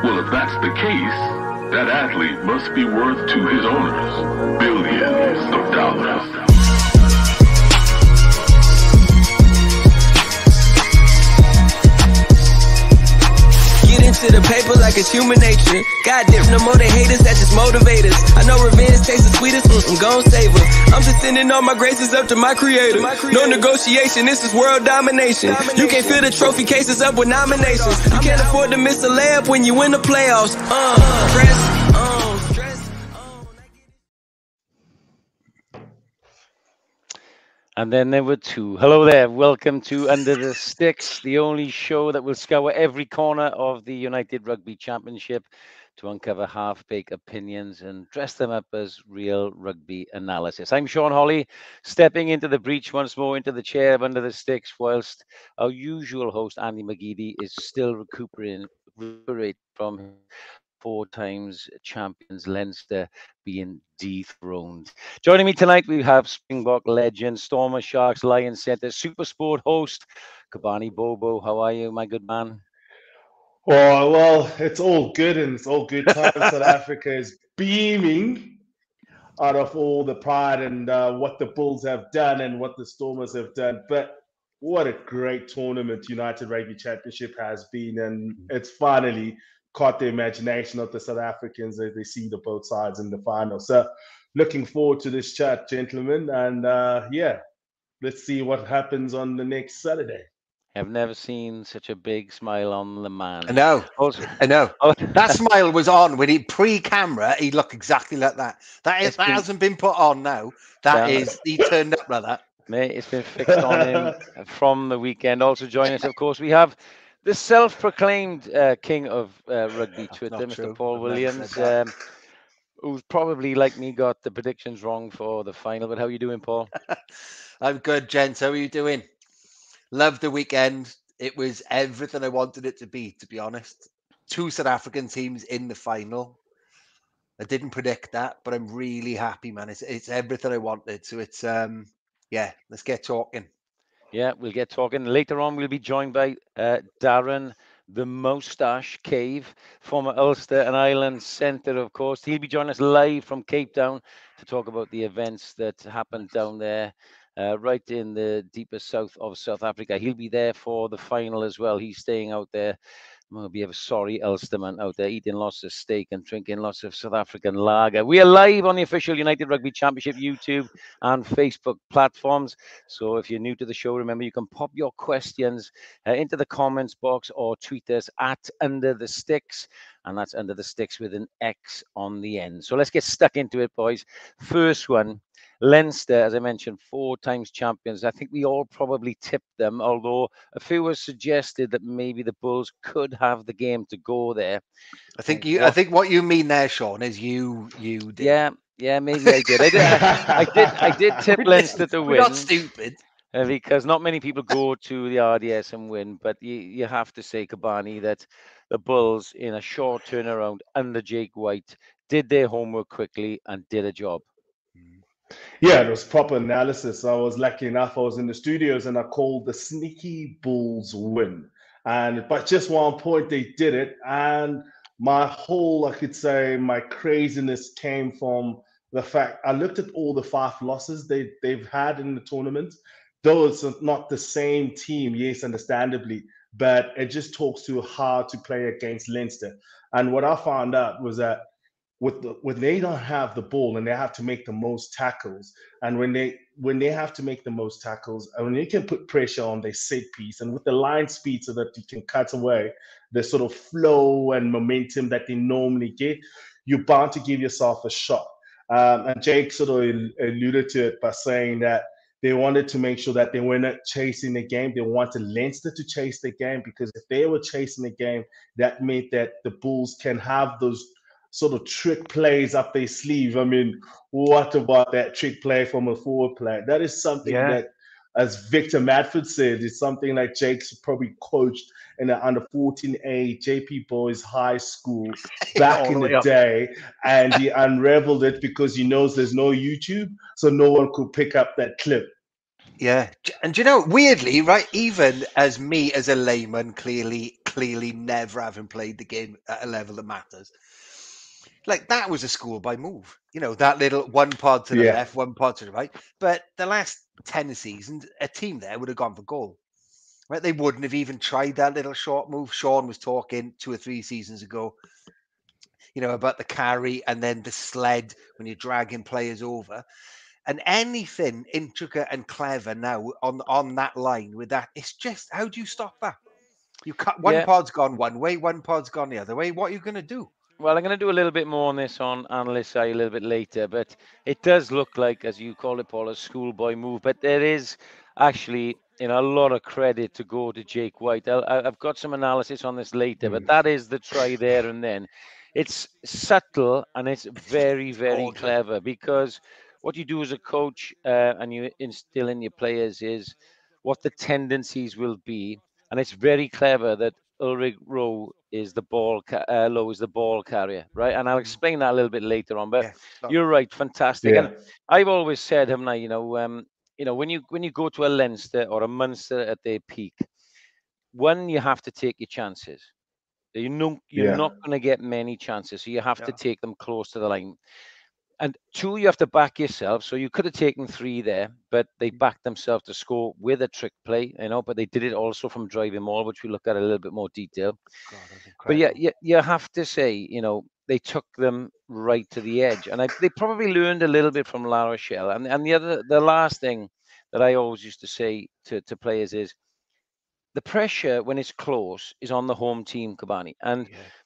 Well, if that's the case, that athlete must be worth to his owners billions of dollars. To the paper like it's human nature. Goddamn, no more than haters, that just motivate us. I know revenge tastes the sweetest, gon' save us. I'm just sending all my graces up to my creator. No negotiation, this is world domination. You can't fill the trophy cases up with nominations. You can't afford to miss a layup when you win the playoffs. And then there were two. Hello there. Welcome to Under the Sticks, the only show that will scour every corner of the United Rugby Championship to uncover half-baked opinions and dress them up as real rugby analysis. I'm Sean Holley, stepping into the breach once more, into the chair of Under the Sticks, whilst our usual host, Andy McGeady, is still recuperating from 4 times champions Leinster being dethroned. Joining me tonight, we have Springbok legend, Stormers, Sharks, Lions Centre, Super Sport host, Gcobani Bobo. How are you, my good man? Oh, well, it's all good and it's all good times. South Africa is beaming out of all the pride and what the Bulls have done and what the Stormers have done. But what a great tournament United Rugby Championship has been, and it's finally caught the imagination of the South Africans as they see the both sides in the final. So looking forward to this chat, gentlemen. And yeah, let's see what happens on the next Saturday. I've never seen such a big smile on the man. I know. I know. That smile was on when he pre-camera. He looked exactly like that. That hasn't been put on now. He turned up like that. Mate, it's been fixed on him from the weekend. Also joining us, of course, we have the self-proclaimed king of rugby Twitter, Mr. Paul Williams, who's probably, like me, got the predictions wrong for the final. But how are you doing, Paul? I'm good, gents. How are you doing? Loved the weekend. It was everything I wanted it to be honest. 2 South African teams in the final. I didn't predict that, but I'm really happy, man. It's everything I wanted. So it's, yeah, let's get talking. Yeah, we'll get talking. Later on, we'll be joined by Darren, the Moustache Cave, former Ulster and Island Centre, of course. He'll be joining us live from Cape Town to talk about the events that happened down there, right in the deepest south of South Africa. He'll be there for the final as well. He's staying out there. I'll be a sorry Ulsterman out there eating lots of steak and drinking lots of South African lager. We are live on the official United Rugby Championship YouTube and Facebook platforms. So if you're new to the show, remember you can pop your questions into the comments box or tweet us at Under the Sticks. And that's Under the Sticks with an X on the end. So let's get stuck into it, boys. First one. Leinster, as I mentioned, 4 times champions. I think we all probably tipped them, although a few have suggested that maybe the Bulls could have the game to go there. I think what you mean there, Sean, is you did. Yeah, maybe I did. I did tip Leinster to win. We're not stupid. Because not many people go to the RDS and win, but you have to say, Gcobani, that the Bulls, in a short turnaround under Jake White, did their homework quickly and did a job. Yeah, it was proper analysis. I was lucky enough. I was in the studios and I called the sneaky Bulls win. But just one point, they did it. And my whole, I could say, my craziness came from the fact I looked at all the 5 losses they've had in the tournament. Though it's not the same team, yes, understandably, but it just talks to how to play against Leinster. And what I found out was that when they don't have the ball and they have to make the most tackles, and when they have to make the most tackles, and when you can put pressure on their set piece and with the line speed so that you can cut away the sort of flow and momentum that they normally get, you're bound to give yourself a shot. And Jake sort of alluded to it by saying that they wanted to make sure that they were not chasing the game. They wanted Leinster to chase the game, because if they were chasing the game, that meant that the Bulls can have those sort of trick plays up their sleeve. I mean, what about that trick play from a forward play? That is something that, as Victor Madford said, is something that Jake's probably coached in the under 14A JP Boys High School back in the day, and he unraveled it because he knows there's no YouTube, so no one could pick up that clip. Yeah, and you know, weirdly, right, even as me as a layman, clearly clearly never having played the game at a level that matters. Like, that was a schoolboy move. That little one pod to the Yeah. left, one pod to the right. But the last 10 seasons, a team there would have gone for goal. Right? They wouldn't have even tried that little short move. Sean was talking 2 or 3 seasons ago, about the carry and then the sled when you're dragging players over. And anything intricate and clever now on that line with that, it's just, how do you stop that? You cut one pod's gone one way, one pod's gone the other way. What are you going to do? Well, I'm going to do a little bit more on this on analyst side a little bit later, but it does look like, as you call it, Paul, a schoolboy move. But there is actually, a lot of credit to go to Jake White. I've got some analysis on this later, but that is the try there and then. It's subtle and it's very, very Gorgeous. clever, because what you do as a coach and you instill in your players is what the tendencies will be. And it's very clever that Ulrich Lowe is the ball carrier, right? And I'll explain that a little bit later on. But you're right, fantastic. Yeah. And I've always said, haven't I? When you go to a Leinster or a Munster at their peak, one, you have to take your chances. You're not going to get many chances, so you have to take them close to the line. And two, you have to back yourself. So you could have taken 3 there, but they backed themselves to score with a trick play, but they did it also from driving maul, which we look at a little bit more detail. God, that's But yeah, incredible. you have to say, they took them right to the edge. And they probably learned a little bit from La Rochelle. And the last thing that I always used to say to players is, the pressure when it's close is on the home team, Gcobani. And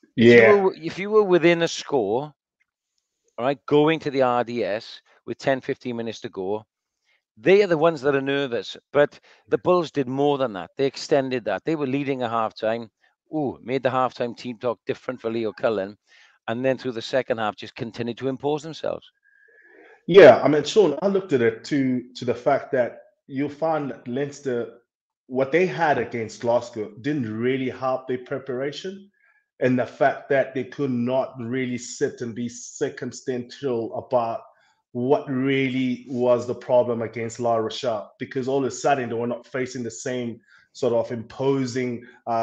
if you were within a score, all right, going to the RDS with 10, 15 minutes to go, they are the ones that are nervous. But the Bulls did more than that. They extended that. They were leading a halftime. Made the halftime team talk different for Leo Cullen. And then through the second half, just continued to impose themselves. Yeah, I mean, Sean, I looked at it to the fact that you find that Leinster, what they had against Glasgow didn't really help their preparation, and the fact that they could not really sit and be circumstantial about what really was the problem against La Rochelle, because all of a sudden they were not facing the same sort of imposing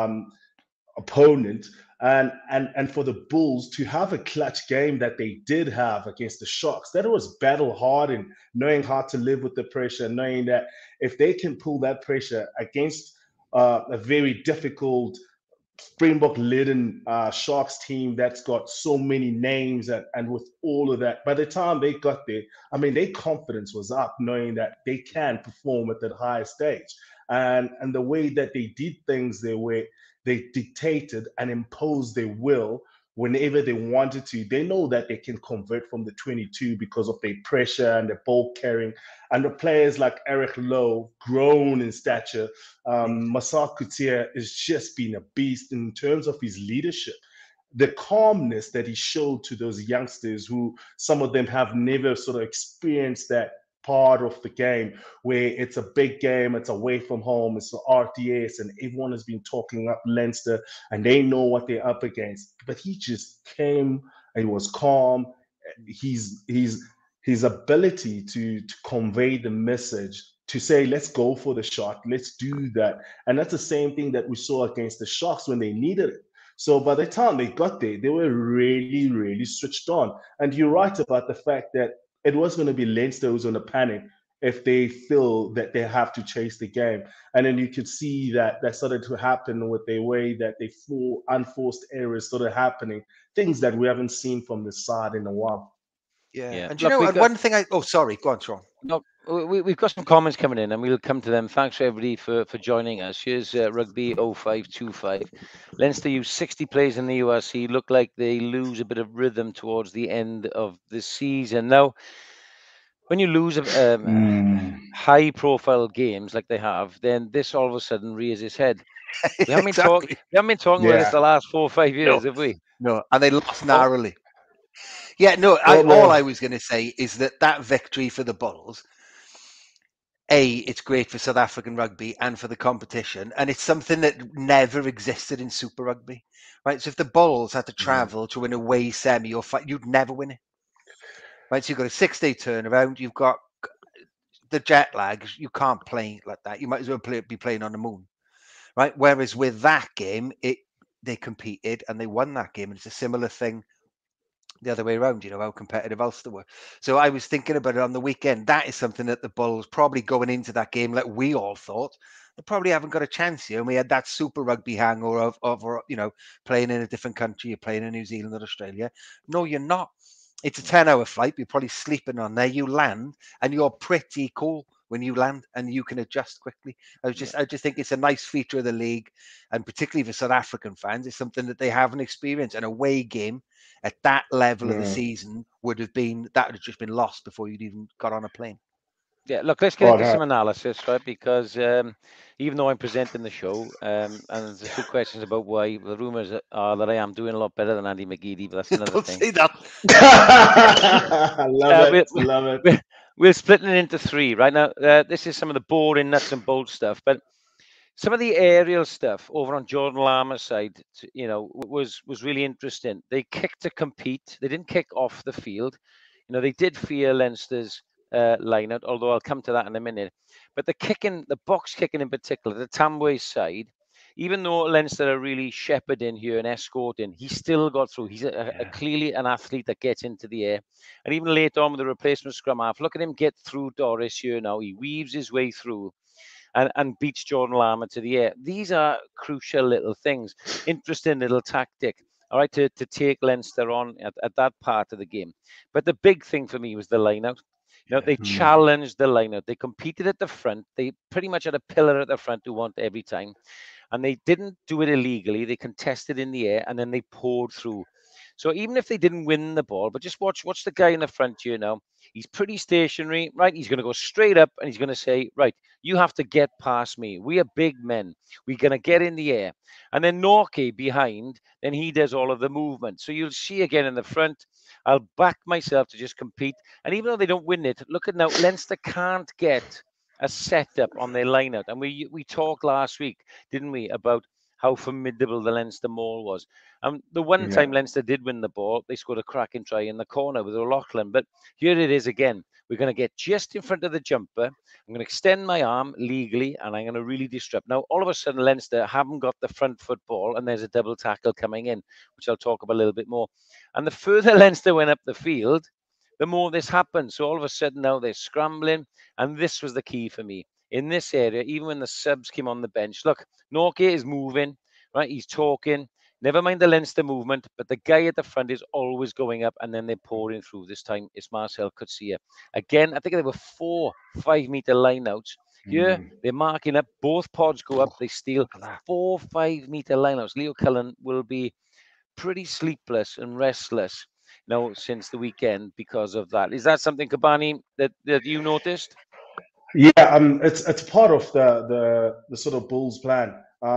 opponent. And for the Bulls to have a clutch game that they did have against the Sharks, that was battle hard and knowing how to live with the pressure, knowing that if they can pull that pressure against a very difficult Springbok-laden Sharks team that's got so many names and with all of that, by the time they got there, I mean, their confidence was up, knowing that they can perform at that higher stage. And the way that they did things their way, they dictated and imposed their will whenever they wanted to. They know that they can convert from the 22 because of their pressure and their ball carrying. And the players like Eric Lowe, grown in stature, Marcel Coutier has just been a beast in terms of his leadership. The calmness that he showed to those youngsters, who some of them have never sort of experienced that part of the game where it's a big game, it's away from home, it's the RTS, and everyone has been talking up Leinster and they know what they're up against. But he just came and he was calm. His ability to convey the message, to say, let's go for the shot, let's do that. And that's the same thing that we saw against the Sharks when they needed it. So by the time they got there, they were really, really switched on. And you're right about the fact that it was going to be Leinster who's going to panic if they feel that they have to chase the game. And then you could see that started to happen with the way that they unforced errors started happening, things that we haven't seen from the side in a while. Yeah. And one thing sorry, go on, Sean. No, we've got some comments coming in and we'll come to them. Thanks everybody for joining us. Here's Rugby 0525. Leinster use 60 players in the URC. Look like they lose a bit of rhythm towards the end of the season. Now, when you lose high-profile games like they have, then this all of a sudden rears its head. We haven't been talking about this the last 4 or 5 years, have we? No, and they lost narrowly. Yeah, no, all I was going to say is that victory for the Bulls, it's great for South African rugby and for the competition, and it's something that never existed in Super Rugby, right? So if the Bulls had to travel to an away semi or fight, you'd never win it, right? So you've got a 6-day turnaround, you've got the jet lag, you can't play like that. You might as well be playing on the moon, right? Whereas with that game, they competed and they won that game. And it's a similar thing the other way around, how competitive Ulster were. So I was thinking about it on the weekend. That is something that the Bulls probably going into that game, like we all thought, they probably haven't got a chance here. And we had that Super Rugby hangover of playing in a different country. You're playing in New Zealand or Australia. No, you're not. It's a 10-hour flight. You're probably sleeping on there. You land and you're pretty cool when you land and you can adjust quickly. I just think it's a nice feature of the league, and particularly for South African fans, it's something that they haven't experienced. An away game at that level of the season would have just been lost before you'd even got on a plane. Yeah, look, let's get into some analysis, right? Because even though I'm presenting the show, and there's a few questions about why, the rumours are that I am doing a lot better than Andy McGeady, but that's another Don't thing. say that. Love it. We're splitting it into three right now. This is some of the boring nuts and bolts stuff, but some of the aerial stuff over on Jordan Lama's side, was really interesting. They kicked to compete. They didn't kick off the field. They did fear Leinster's line-out, although I'll come to that in a minute. But the box kicking in particular, the Tamwe side, even though Leinster are really shepherding here and escorting, he still got through. He's clearly an athlete that gets into the air. And even later on with the replacement scrum half, look at him get through Doris here now. He weaves his way through and beats Jordan Lama to the air. These are crucial little things. Interesting little tactic, all right, to take Leinster on at that part of the game. But the big thing for me was the line-out. They challenged the line-out. They competed at the front. They pretty much had a pillar at the front who won every time. And they didn't do it illegally. They contested in the air, and then they poured through. So even if they didn't win the ball, but just watch the guy in the front here now. He's pretty stationary, right? He's going to go straight up, and he's going to say, right, you have to get past me. We are big men. We're going to get in the air. And then Norke behind, then he does all of the movement. So you'll see again in the front, I'll back myself to just compete. And even though they don't win it, look at now, Leinster can't get a setup on their line-out. And we talked last week, didn't we, about how formidable the Leinster maul was. The one time Leinster did win the ball, they scored a cracking try in the corner with O'Loughlin. But here it is again. We're going to get just in front of the jumper. I'm going to extend my arm legally, and I'm going to really disrupt. Now, all of a sudden, Leinster haven't got the front foot ball, and there's a double tackle coming in, which I'll talk about a little bit more. And the further Leinster went up the field, the more this happened. So all of a sudden now they're scrambling, and this was the key for me. In this area, even when the subs came on the bench, look, Norke is moving, right? He's talking. Never mind the Leinster movement, but the guy at the front is always going up, and then they're pouring through. This time it's Marcel Coetzee. Again, I think there were 4 5-meter lineouts. Here, they're marking up. Both pods go up. They steal 4 5-meter lineouts. Leo Cullen will be pretty sleepless and restless since the weekend because of that. Is that something, Gcobani, that you noticed? Yeah, it's part of the sort of Bulls plan,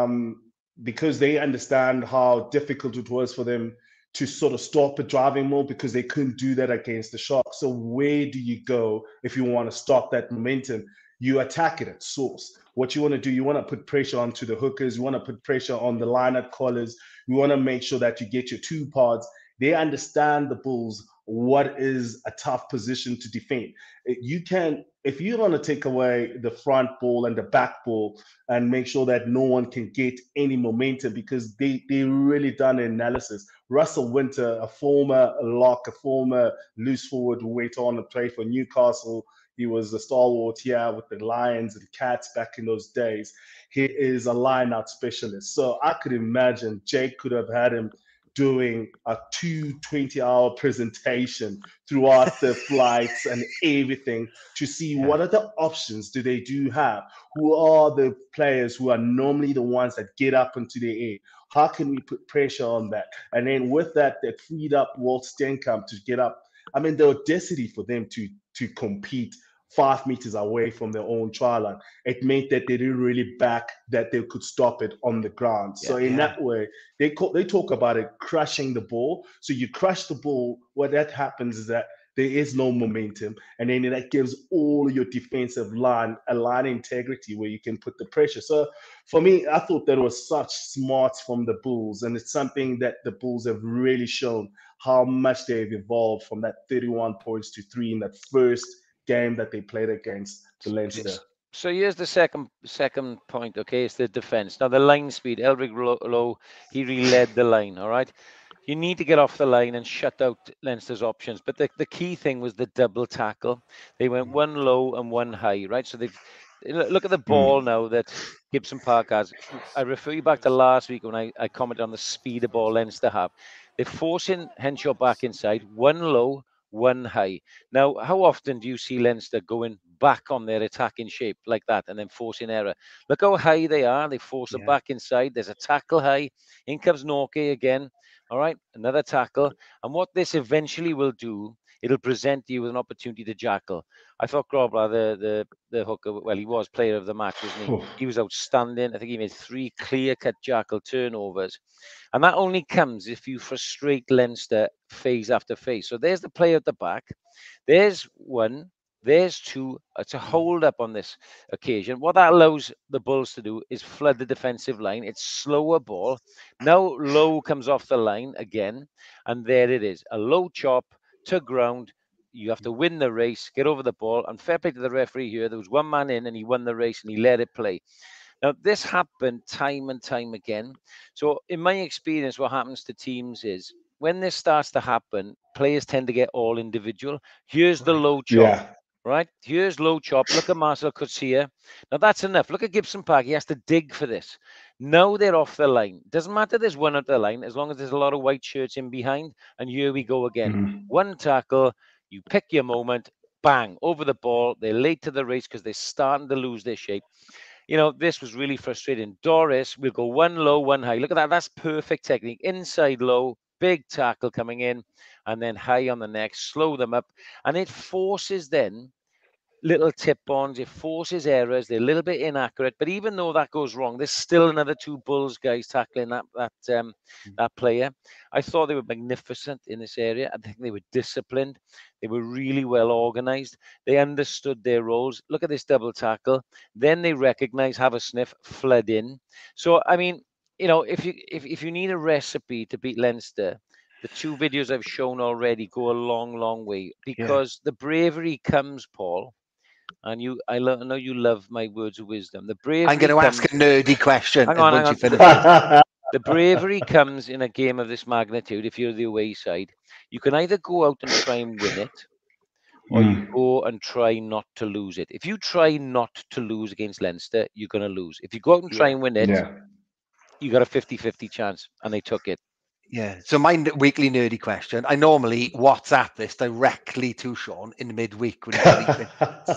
because they understand how difficult it was for them to sort of stop a driving maul, because they couldn't do that against the Sharks. So where do you go if you want to stop that momentum? You attack it at source. What you want to do, you want to put pressure onto the hookers, you want to put pressure on the lineup callers, you want to make sure that you get your 2 pods. They understand, the Bulls, what is a tough position to defend. You can, if you want to take away the front ball and the back ball and make sure that no one can get any momentum, because they really done an analysis. Russell Winter, a former lock, a former loose forward who went on to play for Newcastle. He was a stalwart here with the Lions and Cats back in those days. He is a line-out specialist. So I could imagine Jake could have had him doing a 20-hour presentation throughout the flights and everything to see what are the options do they do have, who are the players who are normally the ones that get up into the air, how can we put pressure on that. And then with that, they freed up Walt Stenkamp to get up. I mean, the audacity for them to compete 5 meters away from their own try line, it meant that they didn't really back that they could stop it on the ground. So in that way, they talk about it crushing the ball. So you crush the ball, what that happens is that there is no momentum, and then that gives all your defensive line a line integrity where you can put the pressure. So for me, I thought that was such smarts from the Bulls, and it's something that the Bulls have really shown how much they've evolved from that 31 points to 3 in that first game that they played against the Leinster. So here's the second point. Okay, it's the defense. Now the line speed. Elric Lowe, he really led the line. All right. You need to get off the line and shut out Leinster's options. But the key thing was the double tackle. They went one low and one high, right? So they've look at the ball now that Gibson Park has. I refer you back to last week when I commented on the speed of ball Leinster have. They're forcing Henshaw back inside, one low, one high. Now, how often do you see Leinster going back on their attacking shape like that and then forcing error? Look how high they are. They force it back inside. There's a tackle high. In comes Norke again. All right, another tackle. And what this eventually will do, it'll present you with an opportunity to jackal. I thought Grobler, the hooker, well, he was player of the match, wasn't he? He was outstanding. I think he made 3 clear-cut jackal turnovers. And that only comes if you frustrate Leinster phase after phase. So there's the player at the back. There's one. There's 2. It's a hold up on this occasion. What that allows the Bulls to do is flood the defensive line. It's slower ball. Now Low comes off the line again. And there it is. A low chop to ground. You have to win the race, get over the ball. And fair play to the referee here. There was one man in and he won the race and he let it play. Now, this happened time and time again. So in my experience, what happens to teams is when this starts to happen, players tend to get all individual. Here's the low chop. Right? Here's low chop. Look at Marcel Coetzee. Now that's enough. Look at Gibson Park. He has to dig for this. Now they're off the line. Doesn't matter there's one at the line, as long as there's a lot of white shirts in behind. And here we go again. One tackle. You pick your moment. Bang. Over the ball. They're late to the race because they're starting to lose their shape. You know, this was really frustrating. Doris will go one low, one high. Look at that. That's perfect technique. Inside low. Big tackle coming in. And then high on the neck. Slow them up. And it forces then little tip-ons, it forces errors, they're a little bit inaccurate, but even though that goes wrong, there's still another 2 Bulls guys tackling that player. I thought they were magnificent in this area. I think they were disciplined. They were really well organized. They understood their roles. Look at this double tackle. Then they recognize, have a sniff, flood in. So, I mean, you know, if you need a recipe to beat Leinster, the 2 videos I've shown already go a long, long way because the bravery comes, Paul. And I know you love my words of wisdom. The bravery. I'm going to ask a nerdy question. Hang on. You finish this. The bravery comes in a game of this magnitude. If you're the away side, you can either go out and try and win it, or you go and try not to lose it. If you try not to lose against Leinster, you're going to lose. If you go out and try and win it, you got a 50-50 chance, and they took it. Yeah. So my weekly nerdy question, I normally WhatsApp this directly to Sean in the midweek when he's sleeping.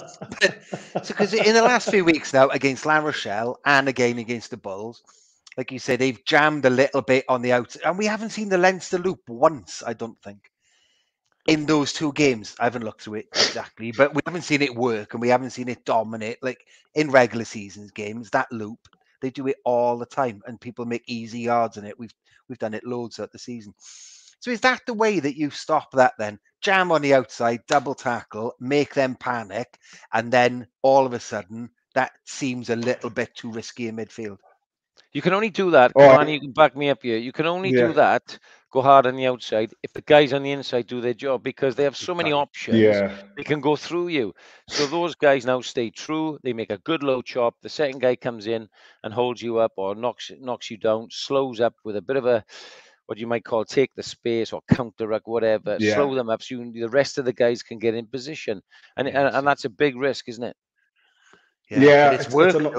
So because in the last few weeks now, against La Rochelle and again against the Bulls, like you said, they've jammed a little bit on the outside. And we haven't seen the Leinster loop once, I don't think. In those 2 games, I haven't looked through it exactly, but we haven't seen it work and we haven't seen it dominate. Like in regular seasons games, that loop, they do it all the time and people make easy yards in it. We've done it loads throughout the season. So is that the way that you stop that then? Jam on the outside, double tackle, make them panic, and then all of a sudden that seems a little bit too risky in midfield. You can only do that. Gcobani, you can back me up here. You can only do that, go hard on the outside, if the guys on the inside do their job because they have so many options. They can go through you. So those guys now stay true. They make a good low chop. The second guy comes in and holds you up or knocks you down, slows up with a bit of a, what you might call take the space or counter-ruck, whatever. Slow them up so the rest of the guys can get in position. And that's a big risk, isn't it? Yeah, it's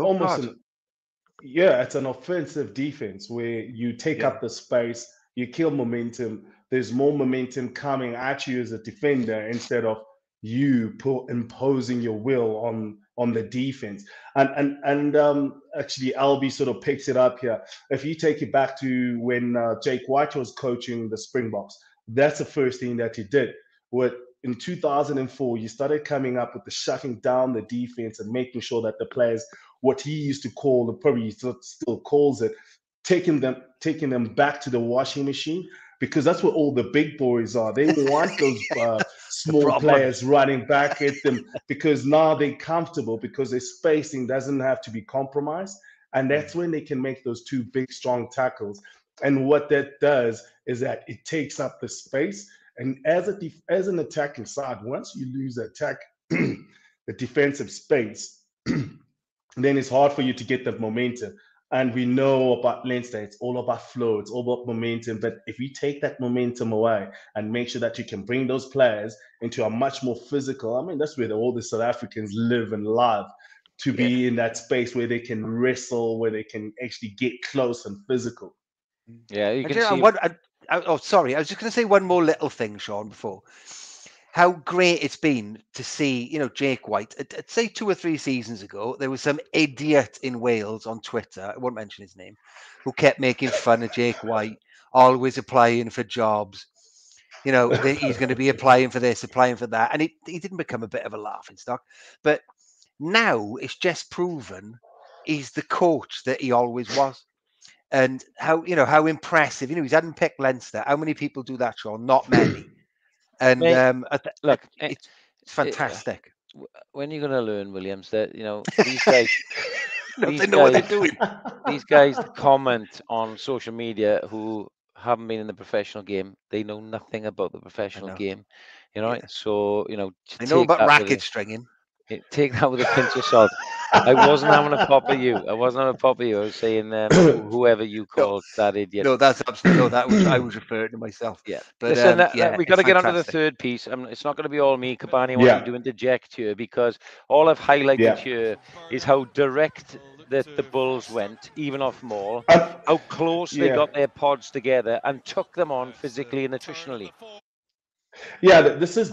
an offensive defense where you take up the space, you kill momentum. There's more momentum coming at you as a defender instead of you imposing your will on the defense. And actually, Albie sort of picks it up here. If you take it back to when Jake White was coaching the Springboks, that's the first thing that he did. In 2004, you started coming up with the shutting down the defense and making sure that the players, what he used to call, probably still calls it, taking them back to the washing machine, because that's what all the big boys are. They want those small players running back at them because now they're comfortable because their spacing doesn't have to be compromised. And that's when they can make those 2 big, strong tackles. And what that does is that it takes up the space. And as an attacking side, once you lose the defensive space, then it's hard for you to get the momentum. And we know about Leinster, it's all about flow, it's all about momentum. But if you take that momentum away and make sure that you can bring those players into a much more physical, I mean, that's where all the South Africans live and love, to be in that space where they can wrestle, where they can actually get close and physical. Yeah, you And can see. oh, sorry, I was just going to say one more little thing, Sean, before. How great it's been to see, Jake White. I'd say 2 or 3 seasons ago, there was some idiot in Wales on Twitter, I won't mention his name, who kept making fun of Jake White, always applying for jobs. He's going to be applying for this, applying for that. And he didn't become a bit of a laughing stock. But now it's just proven he's the coach that he always was. And how impressive, he's hadn't picked Leinster. How many people do that, Sean? Not many. And Look, it's fantastic. When you're going to learn, Williams, that these guys, they know what they're doing. These guys that comment on social media who haven't been in the professional game, they know nothing about the professional game. So I know about racket stringing. Take that with a pinch of salt. I wasn't having a pop at you. I was saying whoever you called that idiot. No, that's absolutely I was referring to myself. Yeah, but listen, we got to get onto the third piece. It's not going to be all me, Gcobani. I want you to interject here, because all I've highlighted here is how direct that the Bulls went, even off maul, how close they got their pods together and took them on physically and nutritionally. Yeah, this is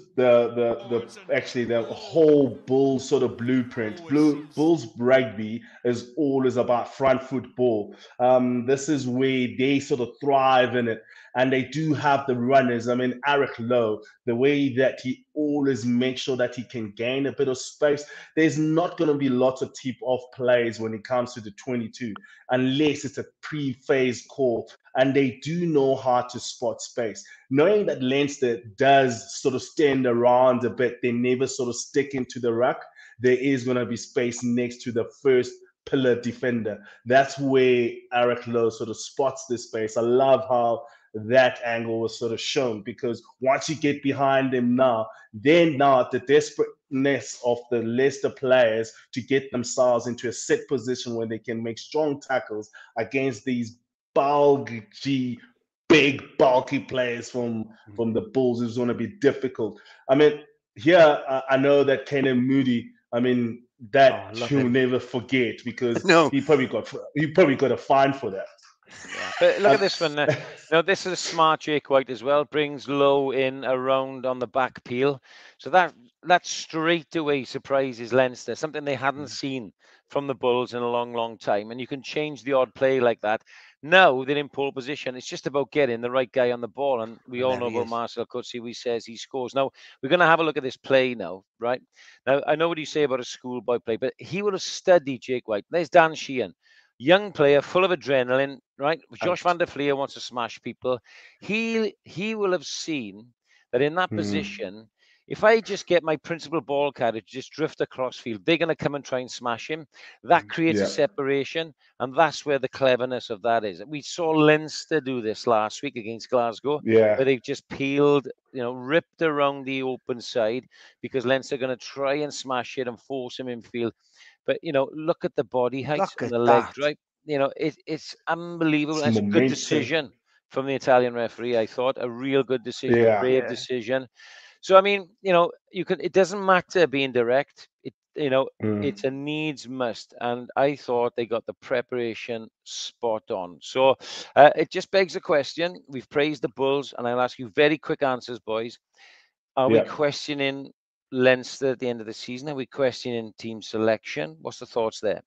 the actually the whole Bulls sort of blueprint. Bulls rugby is always about front football. This is where they sort of thrive in it, and they do have the runners. I mean, Eric Lowe, the way that he always makes sure that he can gain a bit of space. There's not going to be lots of tip-off plays when it comes to the 22, unless it's a pre-phase call, and they do know how to spot space. Knowing that Leinster does sort of stand around a bit, they never sort of stick into the ruck, there is going to be space next to the first pillar defender. That's where Eric Lowe sort of spots this space. I love how that angle was sort of shown, because once you get behind them now the desperateness of the Leicester players to get themselves into a set position where they can make strong tackles against these bulky, big, bulky players from the Bulls is going to be difficult. I mean, here I know that Kenan Moody, I mean, that you'll never forget, because he probably got a fine for that. Yeah. But look at this one. This is a smart Jake White as well. Brings Low in around on the back peel. So that straight away surprises Leinster, something they hadn't seen from the Bulls in a long, long time. And you can change the odd play like that. Now they're in pole position. It's just about getting the right guy on the ball. And we all know about Marcel Coetzee. He says he scores. Now, we're going to have a look at this play now, right? Now, I know what you say about a schoolboy play, but he would have studied Jake White. There's Dan Sheehan. Young player, full of adrenaline, right? Josh van der Fleer wants to smash people. He will have seen that in that position, if I just get my principal ball carrier to just drift across field, they're going to come and try and smash him. That creates a separation, and that's where the cleverness of that is. We saw Leinster do this last week against Glasgow, where they've just peeled, ripped around the open side, because Leinster are going to try and smash it and force him in field. But, look at the body height and the legs, right? It's unbelievable. It's a good decision from the Italian referee, I thought. A real good decision, a brave decision. So, I mean, it doesn't matter being direct. It's a needs must. And I thought they got the preparation spot on. So it just begs a question. We've praised the Bulls, and I'll ask you very quick answers, boys. Are we questioning Leinster at the end of the season? Are we questioning team selection? What's the thoughts there?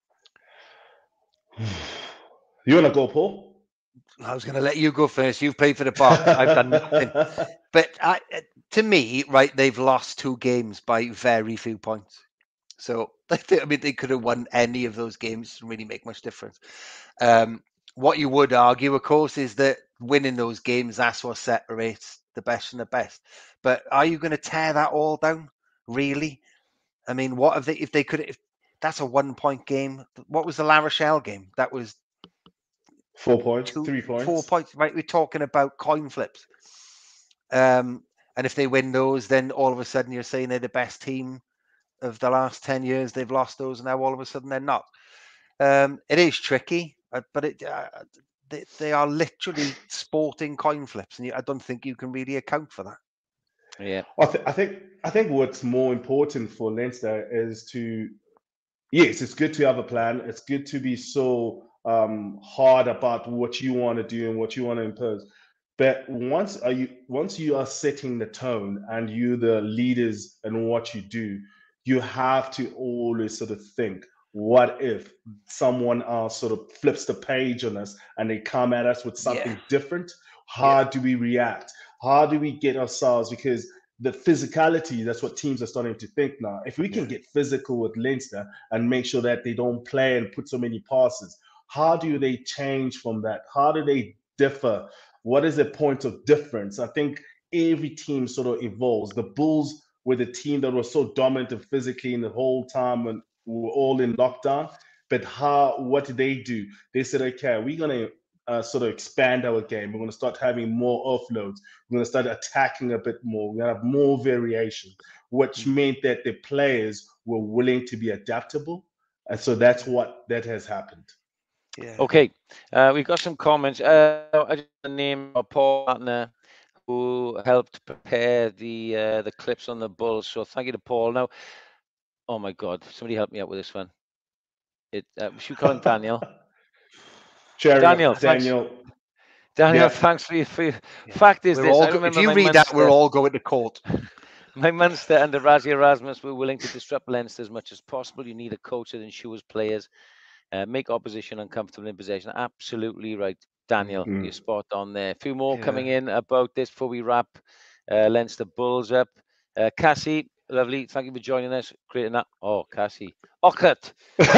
You want to go, Paul? I was going to let you go first. You've played for the Park. I've done nothing. But to me, right, they've lost 2 games by very few points. So, I mean, they could have won any of those games. Didn't really make much difference. What you would argue, of course, is that winning those games, that's what separates the best from the best. But are you going to tear that all down? Really? I mean, what have they, if that's a 1-point game? What was the La Rochelle game? That was 4 points, 3 points. 4 points, right? We're talking about coin flips. And if they win those, then all of a sudden you're saying they're the best team of the last 10 years they've lost those, and now all of a sudden they're not. It is tricky, but they are literally sporting coin flips, and I don't think you can really account for that. Yeah, I think what's more important for Leinster is to, yes, it's good to have a plan. It's good to be so hard about what you want to do and what you want to impose. But once you are setting the tone and you the leaders in what you do, you have to always sort of think, what if someone else sort of flips the page on us and they come at us with something different? How do we react? How do we get ourselves? Because the physicality, that's what teams are starting to think now. If we can get physical with Leinster and make sure that they don't play and put so many passes, how do they change from that? How do they differ? What is the point of difference? I think every team sort of evolves. The Bulls were the team that was so dominant and physically in the whole time when we were all in lockdown. But what did they do? They said, okay, we're going to sort of expand our game. We're going to start having more offloads. We're going to start attacking a bit more. We're going to have more variation, which meant that the players were willing to be adaptable. And so that's what that has happened. Yeah. Okay, we've got some comments. I just name Paul Partner, who helped prepare the clips on the Bulls. So thank you to Paul. Now, oh my God, somebody help me out with this one. Should we call him Daniel? Daniel, thanks. Daniel, thanks for your. Fact is this: I remember if you read that, we're all going to court. My Munster under Rassie Erasmus were willing to disrupt Leinster as much as possible. You need a coach that ensures players make opposition uncomfortable in possession. Absolutely right, Daniel. You're spot on there. A few more coming in about this before we wrap Leinster Bulls up. Cassie, lovely. Thank you for joining us. Creating that. Oh, Cassie. Ockett.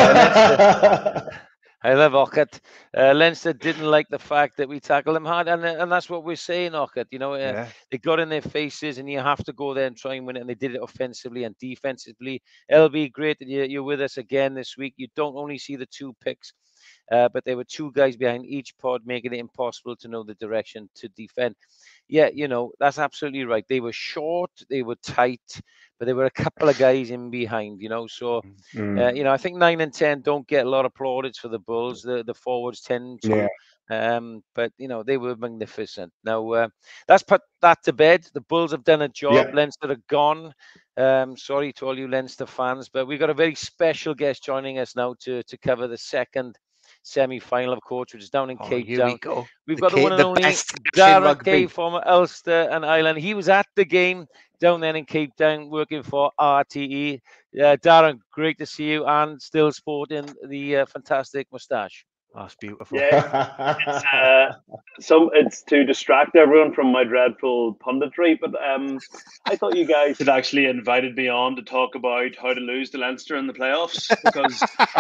I love Ockett. Leinster didn't like the fact that we tackled them hard, and that's what we're saying, Ockett. You know, they got in their faces, and you have to go there and try and win it, and they did it offensively and defensively. LB, great that you're with us again this week. You don't only see the 2 picks, but there were 2 guys behind each pod, making it impossible to know the direction to defend. Yeah, you know, that's absolutely right. They were short, they were tight, but there were a couple of guys in behind, you know. So, you know, I think 9 and 10 don't get a lot of plaudits for the Bulls. The forwards tend to. But, you know, they were magnificent. Now, let's put that to bed. The Bulls have done a job. Leinster are gone. Sorry to all you Leinster fans, but we've got a very special guest joining us now to cover the second semi-final, of course, which is down in Cape Town. We've got the one and only Darren Kay, former Ulster and Ireland. He was at the game down there in Cape Town working for aTthe. Darren, great to see you, and still sporting the fantastic moustache. That's beautiful. Yeah, it's to distract everyone from my dreadful punditry. But I thought you guys had actually invited me on to talk about how to lose to Leinster in the playoffs, because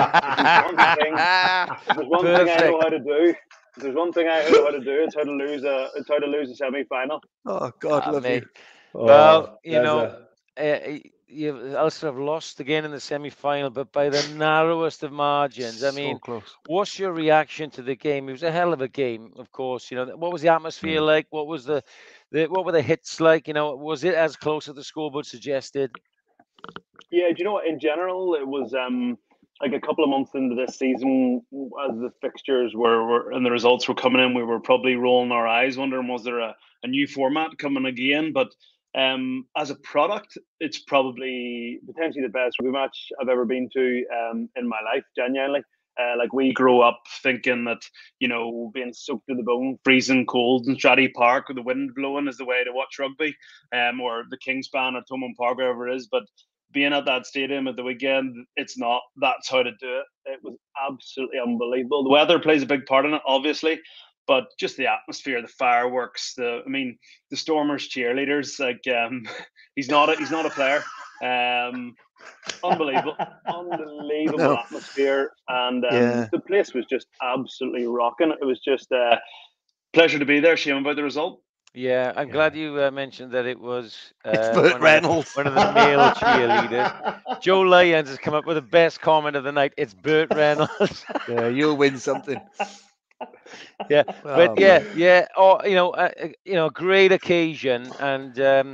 there's one thing I know how to do. There's one thing I know how to do. It's how to lose a semi-final. Oh God, love you. Well, you know. Ulster have lost again in the semi-final, but by the narrowest of margins. I mean, what's your reaction to the game? It was a hell of a game, of course. You know, what was the atmosphere like? What was what were the hits like? You know, was it as close as the scoreboard suggested? Yeah, do you know what? In general, it was like a couple of months into this season, as the fixtures were and the results were coming in, we were probably rolling our eyes, wondering was there a new format coming again, but. As a product, it's probably potentially the best rugby match I've ever been to in my life, genuinely. Like, we grew up thinking that, you know, being soaked to the bone, freezing cold in Stratty Park with the wind blowing is the way to watch rugby, or the Kingspan or Thomond Park, wherever it is. But being at that stadium at the weekend, it's not. That's how to do it. It was absolutely unbelievable. The weather plays a big part in it, obviously. But just the atmosphere, the fireworks, the Stormers cheerleaders, like he's not a player. Unbelievable atmosphere, and the place was just absolutely rocking. It was just a pleasure to be there. Shame about the result. Yeah, I'm glad you mentioned that it was Burt Reynolds, one of the male cheerleaders. Joe Lyons has come up with the best comment of the night. It's Burt Reynolds. Yeah, you'll win something. Yeah, but yeah. Oh, you know, great occasion, and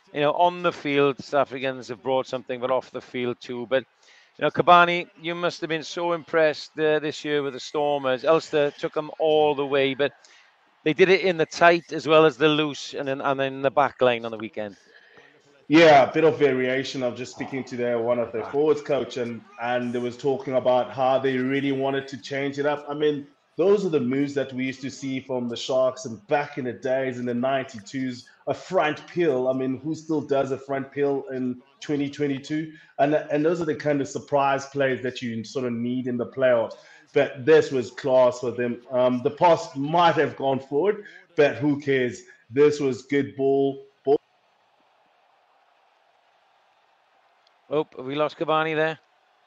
on the field, South Africans have brought something, but off the field too. But Gcobani, you must have been so impressed this year with the Stormers. Ulster took them all the way, but they did it in the tight as well as the loose, and then the back line on the weekend. Yeah, a bit of variation. Of just speaking to one of their forwards coach, and they was talking about how they really wanted to change it up. I mean, those are the moves that we used to see from the Sharks and back in the days in the 92s, a front peel. I mean, who still does a front peel in 2022? And those are the kind of surprise plays that you sort of need in the playoffs. But this was class for them. The pass might have gone forward, but who cares? This was good ball. Oh, have we lost Gcobani there?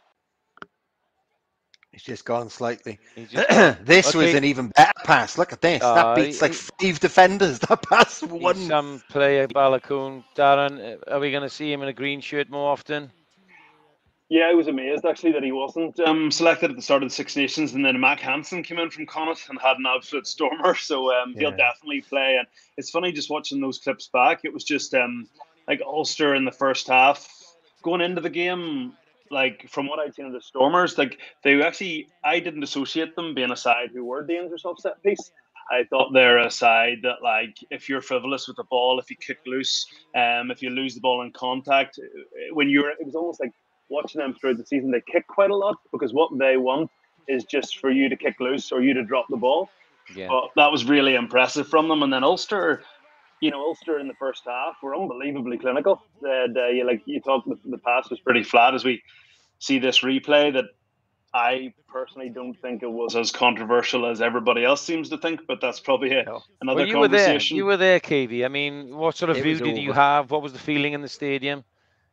He's just gone slightly. This was an even better pass. Look at this. That beats like 5 defenders. That pass won. Some player, Balakoon. Darren, are we going to see him in a green shirt more often? Yeah, I was amazed actually that he wasn't selected at the start of the Six Nations, and then Mac Hansen came in from Connacht and had an absolute stormer. So he'll definitely play. And it's funny just watching those clips back. It was just like Ulster in the first half going into the game. Like from what I'd seen of the Stormers, like I didn't associate them being a side who were dangerous off set piece. I thought they're a side that, like, if you're frivolous with the ball, if you kick loose, if you lose the ball in contact, it was almost like watching them throughout the season. They kick quite a lot because what they want is just for you to kick loose or you to drop the ball. Yeah. But that was really impressive from them. And then Ulster in the first half were unbelievably clinical. You talked, the pass was pretty flat as we see this replay that I personally don't think it was as controversial as everybody else seems to think, but that's probably another conversation. You were there, KV. I mean, what sort of view did you have? What was the feeling in the stadium?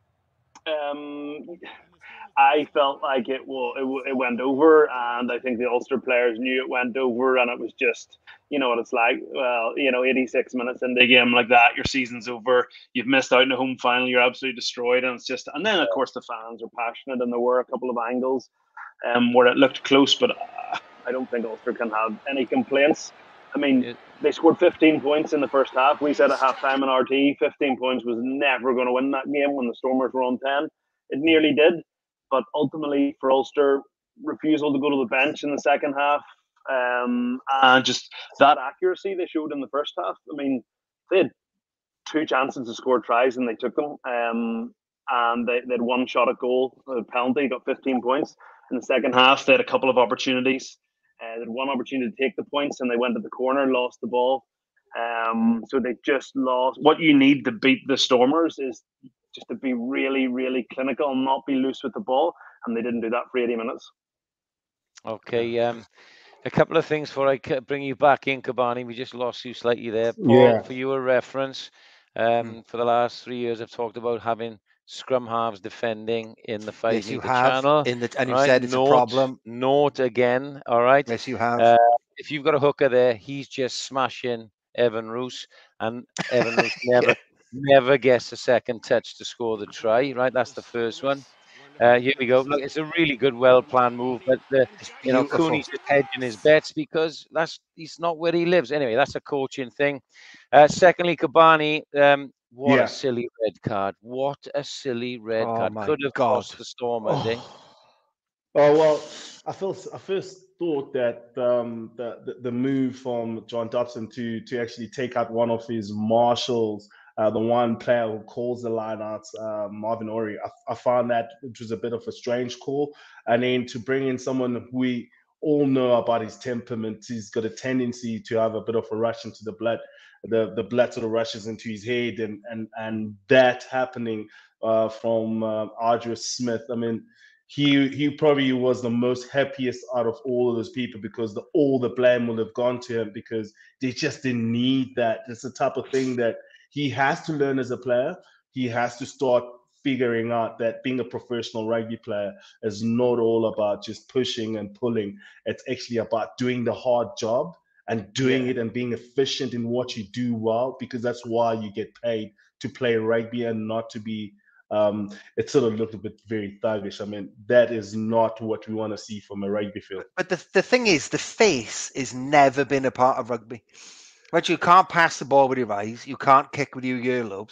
I felt like it went over, and I think the Ulster players knew it went over, and it was just, what it's like. Well, 86 minutes in the game like that, your season's over. You've missed out in the home final. You're absolutely destroyed, and and then of course the fans are passionate, and there were a couple of angles where it looked close, but I don't think Ulster can have any complaints. I mean, they scored 15 points in the first half. We said at halftime in RT, 15 points was never going to win that game when the Stormers were on 10. It nearly did, but ultimately for Ulster, refusal to go to the bench in the second half, and just that accuracy they showed in the first half. I mean, they had 2 chances to score tries and they took them, and they had 1 shot at goal, a penalty, got 15 points. In the second half, they had a couple of opportunities. They had 1 opportunity to take the points, and they went to the corner, lost the ball. So they just lost. What you need to beat the Stormers is just to be really, really clinical and not be loose with the ball, and they didn't do that for 80 minutes. Okay, a couple of things before I bring you back in, Gcobani. We just lost you slightly there. Paul, for you a reference, for the last 3 years, I've talked about having scrum halves defending in the 5 meter channel. And you said it's a problem. Note again, all right? Yes, you have. If you've got a hooker there, he's just smashing Evan Roos, and Evan Roos never gets a second touch to score the try, right? That's the first one. Here we go. Look, it's a really good, well-planned move, but Cooney's just hedging his bets because he's not where he lives. Anyway, that's a coaching thing. Secondly, Gcobani, what a silly red card! What a silly red card! Could have cost the Stormers. Oh well, I first thought that the move from John Dobson to actually take out one of his marshals, the one player who calls the lineouts, Marvin Ory, I found that it was a bit of a strange call. And then to bring in someone who we all know about his temperament, he's got a tendency to have a bit of a rush into the blood. The blood sort of rushes into his head, and that happening from Ardress Smith. I mean, he probably was the most happiest out of all of those people because all the blame will have gone to him because they just didn't need that. It's the type of thing that he has to learn as a player. He has to start figuring out that being a professional rugby player is not all about just pushing and pulling. It's actually about doing the hard job and doing it and being efficient in what you do well, because that's why you get paid to play rugby and not to be it sort of looked a bit very thuggish. I mean, that is not what we want to see from a rugby field. But the thing is, the face has never been a part of rugby. Right? You can't pass the ball with your eyes. You can't kick with your earlobes.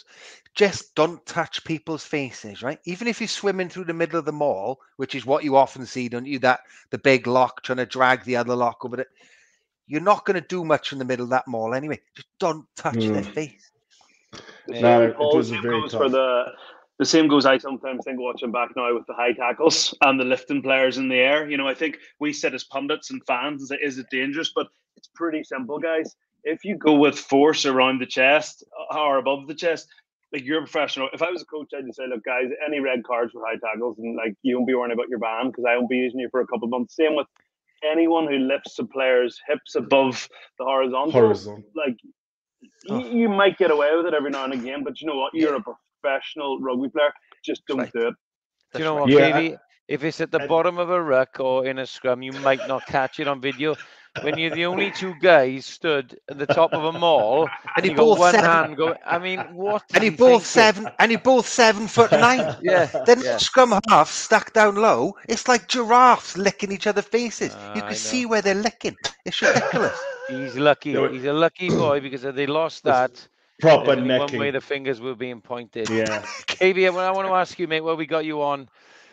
just don't touch people's faces, right? Even if you're swimming through the middle of the mall, which is what you often see, don't you? That the big lock trying to drag the other lock over it. You're not going to do much in the middle of that mall anyway. Just don't touch their face. No, it Paul, was same very goes tough. for the same goes. I sometimes think watching back now with the high tackles and the lifting players in the air. I think we sit as pundits and fans and say, "Is it dangerous?" But it's pretty simple, guys. If you go with force around the chest or above the chest, like you're a professional. If I was a coach, I'd just say, "Look, guys, any red cards for high tackles, and like you won't be worrying about your ban because I won't be using you for a couple of months." Same with anyone who lifts a player's hips above the horizontal. Like you might get away with it every now and again, but you know what? You're a professional rugby player. Just don't do it. Do you know what, Davey? If it's at the bottom of a ruck or in a scrum, you might not catch it on video. When you're the only two guys stood at the top of a mall and you got one hand going, I mean, what? And you're both 7 7'9". Yeah. They're not scrum half stuck down low. It's like giraffes licking each other's faces. You can see where they're licking. It's ridiculous. He's lucky. He's a lucky boy because if they lost that, proper only necking. one way the fingers were being pointed. Yeah. Davey, I want to ask you, mate, what we got you on.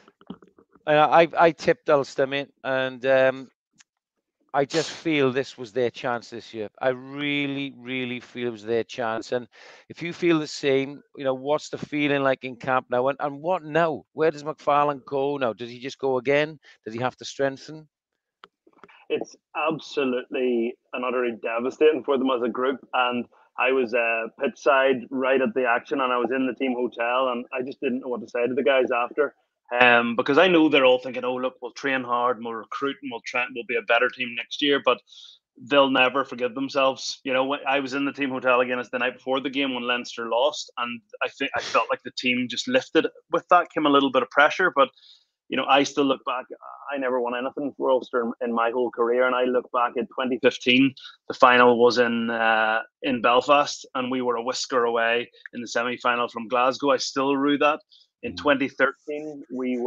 I tipped Ulster, mate, and I just feel this was their chance this year. I really, really feel it was their chance. And if you feel the same, what's the feeling like in camp now? And what now? Where does McFarlane go now? Does he just go again? Does he have to strengthen? It's absolutely and utterly devastating for them as a group. And I was pitchside right at the action, and I was in the team hotel, and I just didn't know what to say to the guys after. Because I know they're all thinking, "Oh, look, we'll train hard and we'll recruit and we'll be a better team next year," but they'll never forgive themselves. I was in the team hotel again. It's the night before the game when Leinster lost, and I felt like the team just lifted. With that came a little bit of pressure, but I still look back. I never won anything for Ulster in my whole career, and I look back at 2015. The final was in Belfast, and we were a whisker away in the semi-final from Glasgow. I still rue that. In 2013,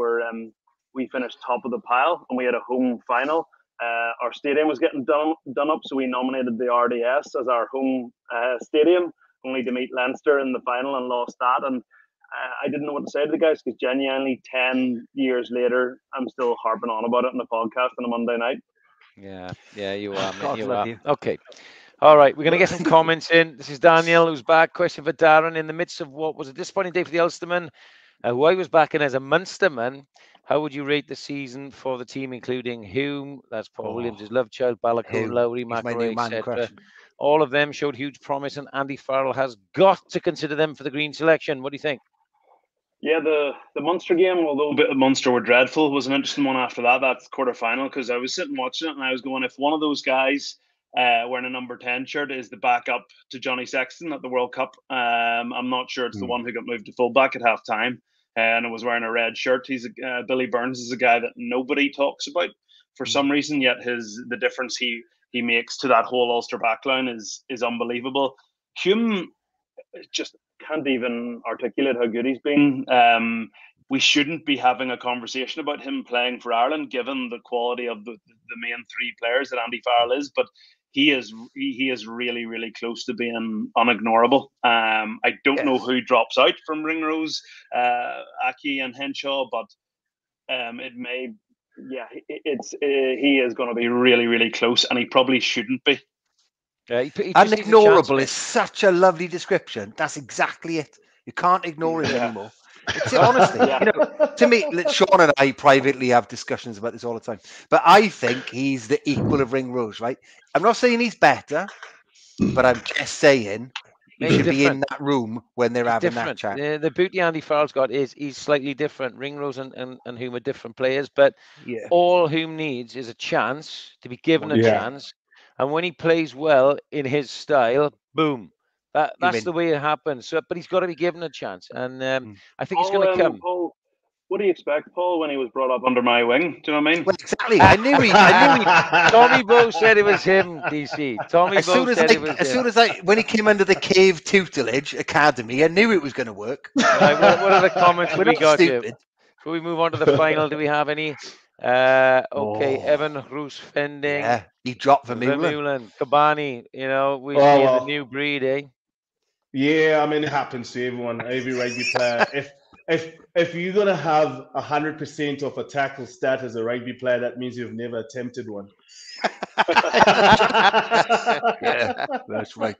we finished top of the pile, and we had a home final. Our stadium was getting done up, so we nominated the RDS as our home stadium, only to meet Leinster in the final and lost that. And I didn't know what to say to the guys because genuinely 10 years later, I'm still harping on about it in the podcast on a Monday night. Yeah, you are, mate. You are. Okay. All right, we're going to get some comments in. This is Daniel, who's back. Question for Darren. In the midst of what was a disappointing day for the Ulstermen, who I was backing as a Munsterman, how would you rate the season for the team, including Hume, that's Paul Williams, his love child, Balakoon, Lowry, McElroy, etc.? All of them showed huge promise, and Andy Farrell has got to consider them for the green selection. What do you think? Yeah, the Munster game, although Munster were dreadful, was an interesting one after that. That's quarter-final, because I was sitting watching it and I was going, if one of those guys wearing a number 10 shirt is the backup to Johnny Sexton at the World Cup, I'm not sure it's the one who got moved to fullback at half-time and it was wearing a red shirt. Billy Burns is a guy that nobody talks about for some reason, yet the difference he makes to that whole Ulster backline is unbelievable. Hume just can't even articulate how good he's been. We shouldn't be having a conversation about him playing for Ireland, given the quality of the main three players that Andy Farrell is. But he is really, really close to being unignorable. I don't know who drops out from Ringrose, Aki and Henshaw, but it may. Yeah, he is going to be really, really close, and he probably shouldn't be. Unignorable is such a lovely description. That's exactly it. You can't ignore him anymore. It's honestly, to me, Sean and I privately have discussions about this all the time. But I think he's the equal of Ringrose, right? I'm not saying he's better, but I'm just saying he should be in that room when they're having that chat. The beauty Andy Farrell's got is he's slightly different. Ringrose and Hume are different players, but all Hume needs is a chance to be given a chance. And when he plays well in his style, boom, that's the way it happens. So, but he's got to be given a chance, and I think he's going to come. Paul, what do you expect, Paul, when he was brought up under my wing? Do you know what I mean? Well, exactly. I knew he. Tommy Bowe said it was him, DC. Tommy Bowe said it was him. As soon as when he came under the Cave Tutelage Academy, I knew it was going to work. Right, what are the comments we got here? Before we move on to the final, do we have any? Evan Roos Fending. Yeah, he dropped Vermeulen. Gcobani, we see the new breed, eh? Yeah, I mean, it happens to everyone, every rugby player. If you're gonna have 100% of a tackle stat as a rugby player, that means you've never attempted one. Yeah, that's right.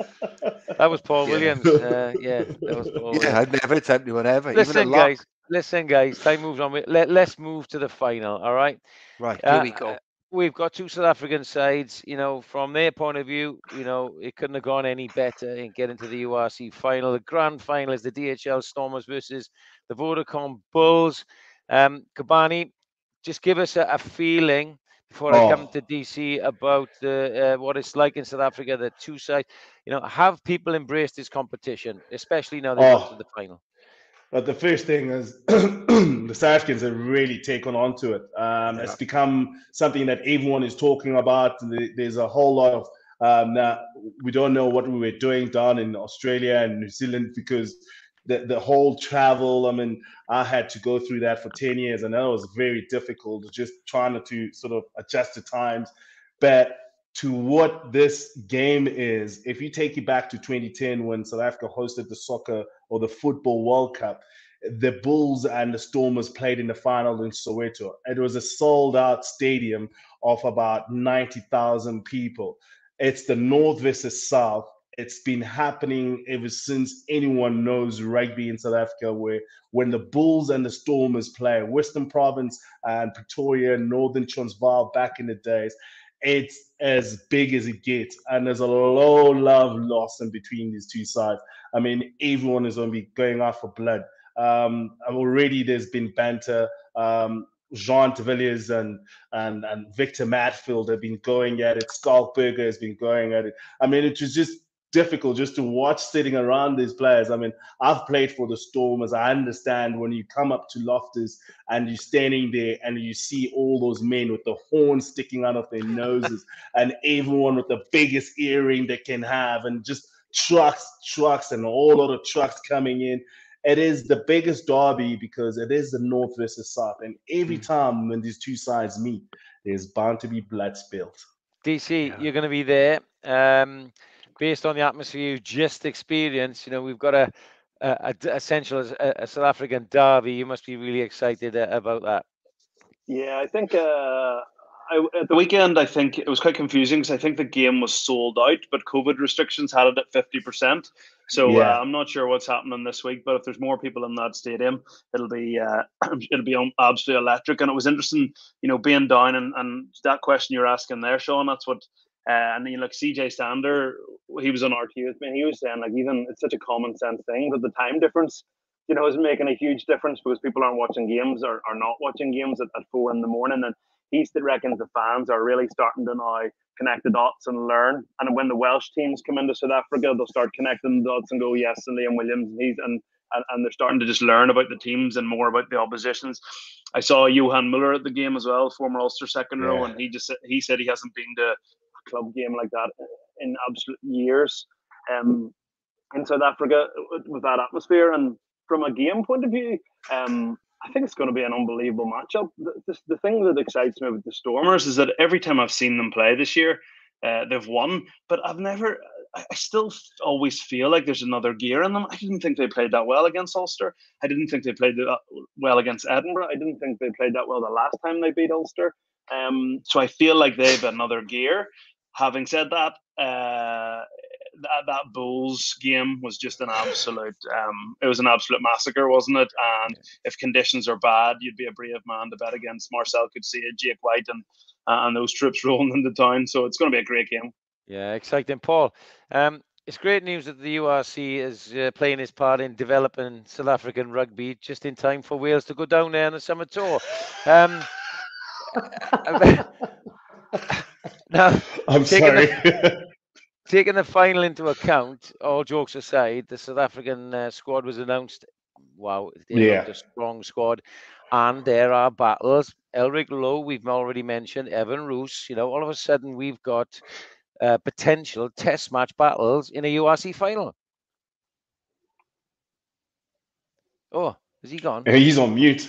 That was Paul Yeah. Williams. Yeah, that was Paul Yeah, Williams. I'd never attempt one ever. Even Listen, at lock. guys. Listen, guys. Time moves on. Let's move to the final. All right. Right, here we go. We've got two South African sides. You know, from their point of view, you know, it couldn't have gone any better in getting to the URC final. The grand final is the DHL Stormers versus the Vodacom Bulls. Gcobani, just give us a feeling before I come Oh, to DC about what it's like in South Africa. The two sides, you know, have people embraced this competition, especially now they've got to oh. the final? But the first thing is the South Africans have really taken on to it. It's become something that everyone is talking about. There's a whole lot of now we don't know what we were doing down in Australia and New Zealand because the whole travel. I mean, I had to go through that for 10 years, and that was very difficult. Just trying to sort of adjust to times, but to what this game is, if you take it back to 2010 when South Africa hosted the soccer or the football World Cup, the Bulls and the Stormers played in the final in Soweto. It was a sold-out stadium of about 90,000 people. It's the North versus South. It's been happening ever since anyone knows rugby in South Africa, where when the Bulls and the Stormers play, Western Province and Pretoria, Northern Transvaal back in the days, it's as big as it gets. And there's a low love lost in between these two sides. I mean, everyone is going to be going out for blood. Already there's been banter. Jean de Villiers and Victor Matfield have been going at it. Skalkberger has been going at it. I mean, it was just difficult just to watch sitting around these players. I mean, I've played for the Stormers. I understand when you come up to Loftus and you're standing there and you see all those men with the horns sticking out of their noses and everyone with the biggest earring they can have and just trucks and a whole lot of trucks coming in. It is the biggest derby because it is the North versus South. And every time when these two sides meet, there's bound to be blood spilled. DC, you're going to be there. Based on the atmosphere you just experienced, you know, we've got a essential a South African derby. You must be really excited about that. Yeah, I think at the weekend, I think it was quite confusing because I think the game was sold out, but COVID restrictions had it at 50%. So Yeah. I'm not sure what's happening this week, but if there's more people in that stadium, it'll be absolutely electric. And it was interesting, you know, being down and that question you're asking there, Sean. That's what. And you know, like CJ Stander, he was on RT with me. And he was saying, like, even it's such a common sense thing, but the time difference, you know, is making a huge difference because people aren't watching games or are not watching games at 4 a.m. And he reckons the fans are really starting to now connect the dots and learn. And when the Welsh teams come into South Africa, they'll start connecting the dots and go, yes, and Liam Williams, and they're starting to just learn about the teams and more about the oppositions. I saw Johan Muller at the game as well, former Ulster second row, and he said he hasn't been to a club game like that in absolute years in South Africa with that atmosphere. And from a game point of view, I think it's going to be an unbelievable matchup. The thing that excites me with the Stormers is that every time I've seen them play this year, they've won, but I still always feel like there's another gear in them. I didn't think they played that well against Ulster. I didn't think they played that well against Edinburgh. I didn't think they played that well the last time they beat Ulster. So I feel like they've another gear. Having said that, that Bulls game was just an absolute it was an absolute massacre, wasn't it? And if conditions are bad, you'd be a brave man to bet against Marcel Coetzee, Jake White and those troops rolling into town. So it's going to be a great game. Yeah, exciting. Paul, it's great news that the URC is playing its part in developing South African rugby just in time for Wales to go down there on a summer tour. Now, I'm sorry. Taking the final into account, all jokes aside, the South African squad was announced. Wow, they looked a strong squad. And there are battles. Elric Lowe, we've already mentioned. Evan Roos. You know, all of a sudden we've got potential test match battles in a URC final. Oh, is he gone? He's on mute.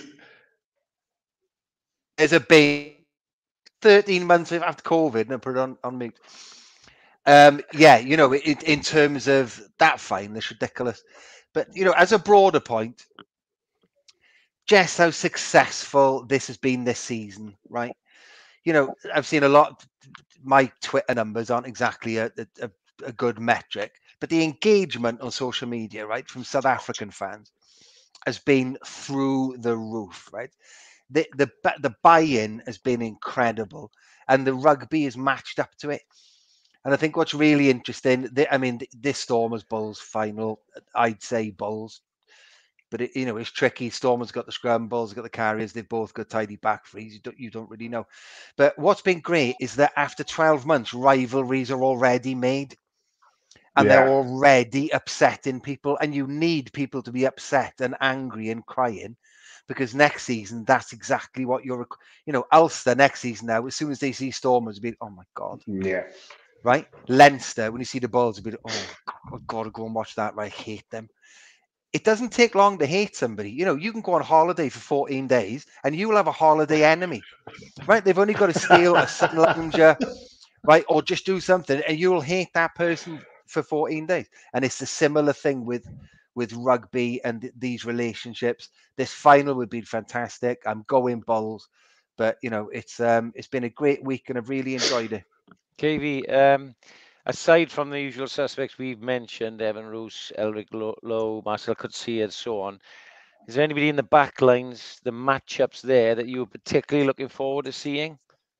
There's a big 13 months after COVID and I put it on mute. Yeah, you know, in terms of that fine, that's ridiculous. But, you know, as a broader point, just how successful this has been this season, right? You know, I've seen a lot. My Twitter numbers aren't exactly a good metric, but the engagement on social media, right, from South African fans has been through the roof, right? The buy-in has been incredible, and the rugby is matched up to it. And I think what's really interesting, this Stormers Bulls final, I'd say Bulls, but you know, it's tricky. Stormers got the scrum, Bulls got the carriers. They've both got tidy back threes. You don't really know. But what's been great is that after 12 months, rivalries are already made, and they're Yeah. already upsetting people. And you need people to be upset and angry and crying, because next season, that's exactly what you're. You know, Ulster next season now, as soon as they see Stormers, be oh my god. Yeah. Right? Leinster, when you see the Bulls, be oh, I've got to go and watch that. Right? I hate them. It doesn't take long to hate somebody. You know, you can go on holiday for 14 days and you will have a holiday enemy, right? They've only got to steal a sun lounger, right? Or just do something and you will hate that person for 14 days. And it's a similar thing with rugby and these relationships. This final would be fantastic. I'm going Bulls, but you know, it's been a great week and I've really enjoyed it. KV, aside from the usual suspects we've mentioned, Evan Roos, Elric Lowe, Marcel Coetzee, and so on, is there anybody in the back lines, the matchups there, that you were particularly looking forward to seeing?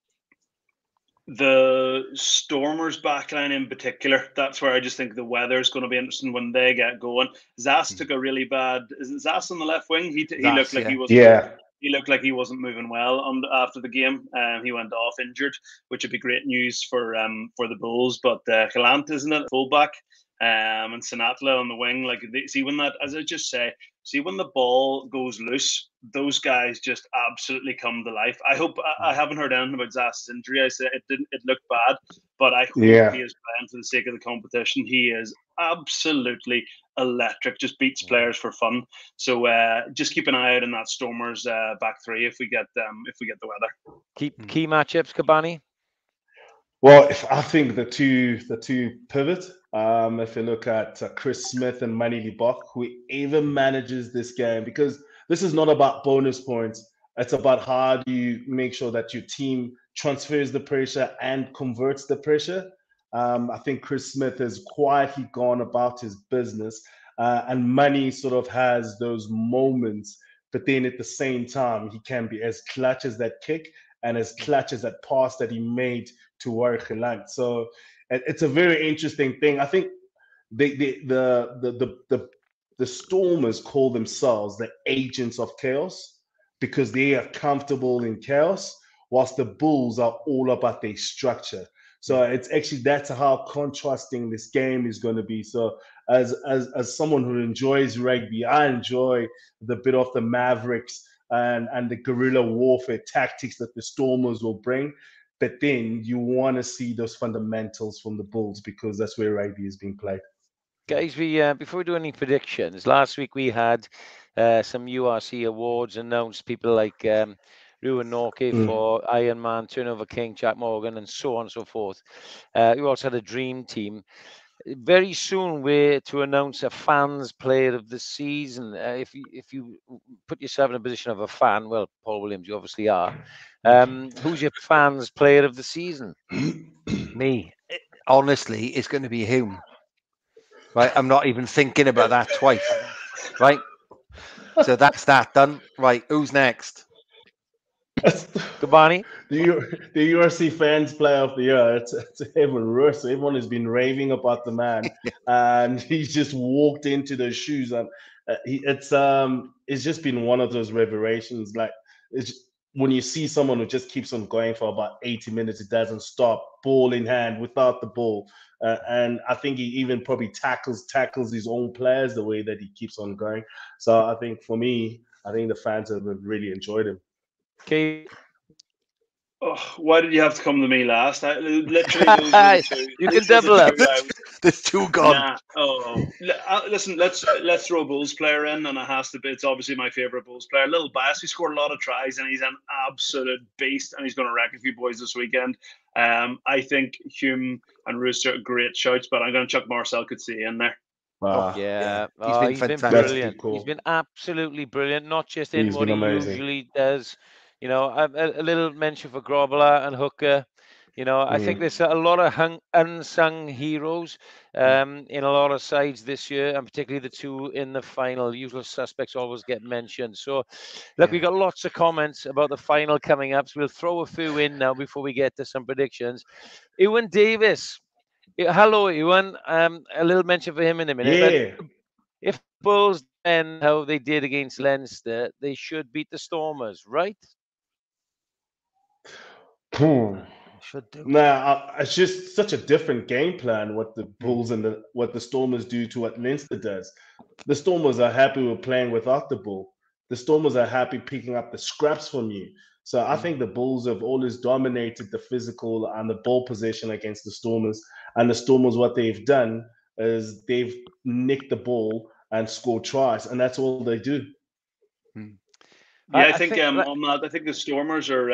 The Stormers backline in particular, that's where I just think the weather is going to be interesting when they get going. Zas took a really bad. Is it Zas on the left wing? He looked like he wasn't. Yeah. He looked like he wasn't moving well after the game. He went off injured, which would be great news for the Bulls. But Galant, isn't it, fullback, and Sinatla on the wing. Like see when that, as I just say, see when the ball goes loose, those guys just absolutely come to life. I hope I haven't heard anything about Zas's injury. I said it didn't. It looked bad, but I hope he is playing for the sake of the competition. He is absolutely electric. Just beats players for fun. So just keep an eye out on that Stormers back three if we get the weather. Key matchups, Gcobani. Well, I think the two pivot. If you look at Chris Smith and Manny Libok, whoever manages this game, because this is not about bonus points. It's about how do you make sure that your team transfers the pressure and converts the pressure. I think Chris Smith has quietly gone about his business, and Manny sort of has those moments, but then at the same time, he can be as clutch as that kick and as clutch as that pass that he made to Warwick Gelant. So it's a very interesting thing. I think the Stormers call themselves the agents of chaos because they are comfortable in chaos, whilst the Bulls are all about their structure. So it's actually that's how contrasting this game is going to be. So as someone who enjoys rugby, I enjoy the bit of the Mavericks and the guerrilla warfare tactics that the Stormers will bring. But then you want to see those fundamentals from the Bulls because that's where rugby is being played. Guys, we before we do any predictions, last week we had some URC awards announced. People like Ruan Norke for Ironman, Turnover King, Jack Morgan, and so on and so forth. We also had a dream team. Very soon we're to announce a fans player of the season. If you put yourself in a position of a fan, well, Paul Williams, you obviously are. Who's your fans player of the season? Me. Honestly, it's going to be Hume. Right, I'm not even thinking about that twice. Right, so that's that done. Right, who's next? Gcobani? The URC fans player of the year. It's Evan Roos. Everyone has been raving about the man, and he's just walked into those shoes, and it's just been one of those revelations. Like when you see someone who just keeps on going for about 80 minutes, it doesn't stop, ball in hand, without the ball. And I think he even probably tackles his own players the way that he keeps on going. So I think for me, I think the fans have really enjoyed him. Okay. Oh, why did you have to come to me last? Literally, you can double up. There's two gone. Nah. Oh, listen. Let's throw a Bulls player in, and it has to be. It's obviously my favorite Bulls player. A little bias. He scored a lot of tries, and he's an absolute beast, and he's going to wreck a few boys this weekend. I think Hume and Rooster are great shouts, but I'm going to chuck Marcel Coetzee in there. Yeah, he's been he's been fantastic. brilliant. Cool. He's been absolutely brilliant, not just in He's what been he amazing. usually does. You know, a little mention for Grobler and Hooker. You know, I think there's a lot of unsung heroes in a lot of sides this year, and particularly the two in the final. Usual suspects always get mentioned. So, look, we've got lots of comments about the final coming up. So we'll throw a few in now before we get to some predictions. Ewan Davis. Hello, Ewan. A little mention for him in a minute. Yeah. But if Bulls then how they did against Leinster, they should beat the Stormers, right? Should do. Nah, it's just such a different game plan what the Bulls and what the Stormers do to what Leinster does. The Stormers are happy with playing without the ball. The Stormers are happy picking up the scraps from you. So I think the Bulls have always dominated the physical and the ball possession against the Stormers. And the Stormers, what they've done is they've nicked the ball and scored tries, and that's all they do. Yeah, I think on that, I think the Stormers are.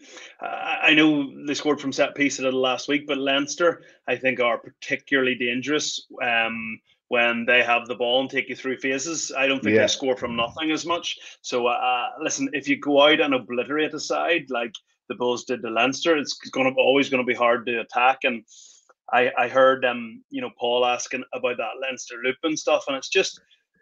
I know they scored from set piece a little last week, but Leinster, I think, are particularly dangerous when they have the ball and take you through phases. I don't think they score from nothing as much. So listen, if you go out and obliterate a side like the Bulls did to Leinster, it's always going to be hard to attack. And I heard Paul asking about that Leinster loop and stuff, and it's just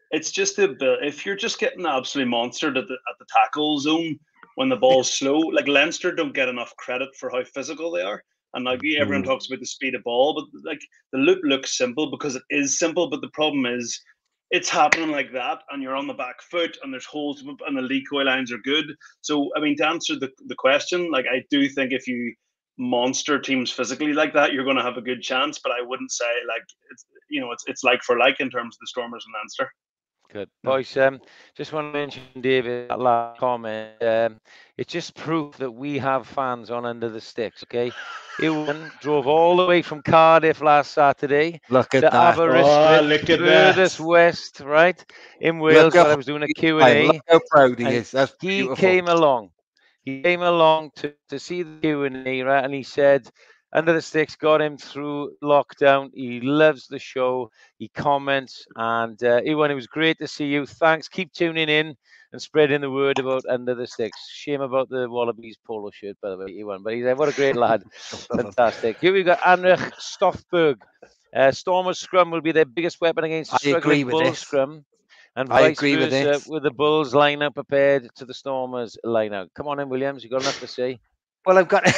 if you're just getting absolutely monstered at the tackle zone when the ball's slow, like Leinster don't get enough credit for how physical they are. And like everyone talks about the speed of ball, but like the loop looks simple because it is simple. But the problem is it's happening like that, and you're on the back foot, and there's holes, and the decoy lines are good. So I mean, to answer the question, like I do think if you monster teams physically like that, you're going to have a good chance. But I wouldn't say like it's like for like in terms of the Stormers and Leinster. Good. Boys, just want to mention, David, that last comment. It's just proof that we have fans on Under the Sticks, okay? Ewan drove all the way from Cardiff last Saturday Look at to that. Aberystwyth, Look at that. furthest west, right, in Wales, while I was doing a Q&A. Look how proud he And is. That's he beautiful. came along. He came along to see the Q&A, right? And he said, Under the Sticks got him through lockdown. He loves the show. He comments. And Ewan, it was great to see you. Thanks. Keep tuning in and spreading the word about Under the Sticks. Shame about the Wallabies polo shirt, by the way, Ewan. But he's what a great lad. Fantastic. Here we got Anrich Stoffberg. Stormers scrum will be their biggest weapon against the struggling Bulls scrum. And vice versa with the Bulls line-up prepared to the Stormers line-out. Come on in, Williams. You've got enough to say. Well, I've got,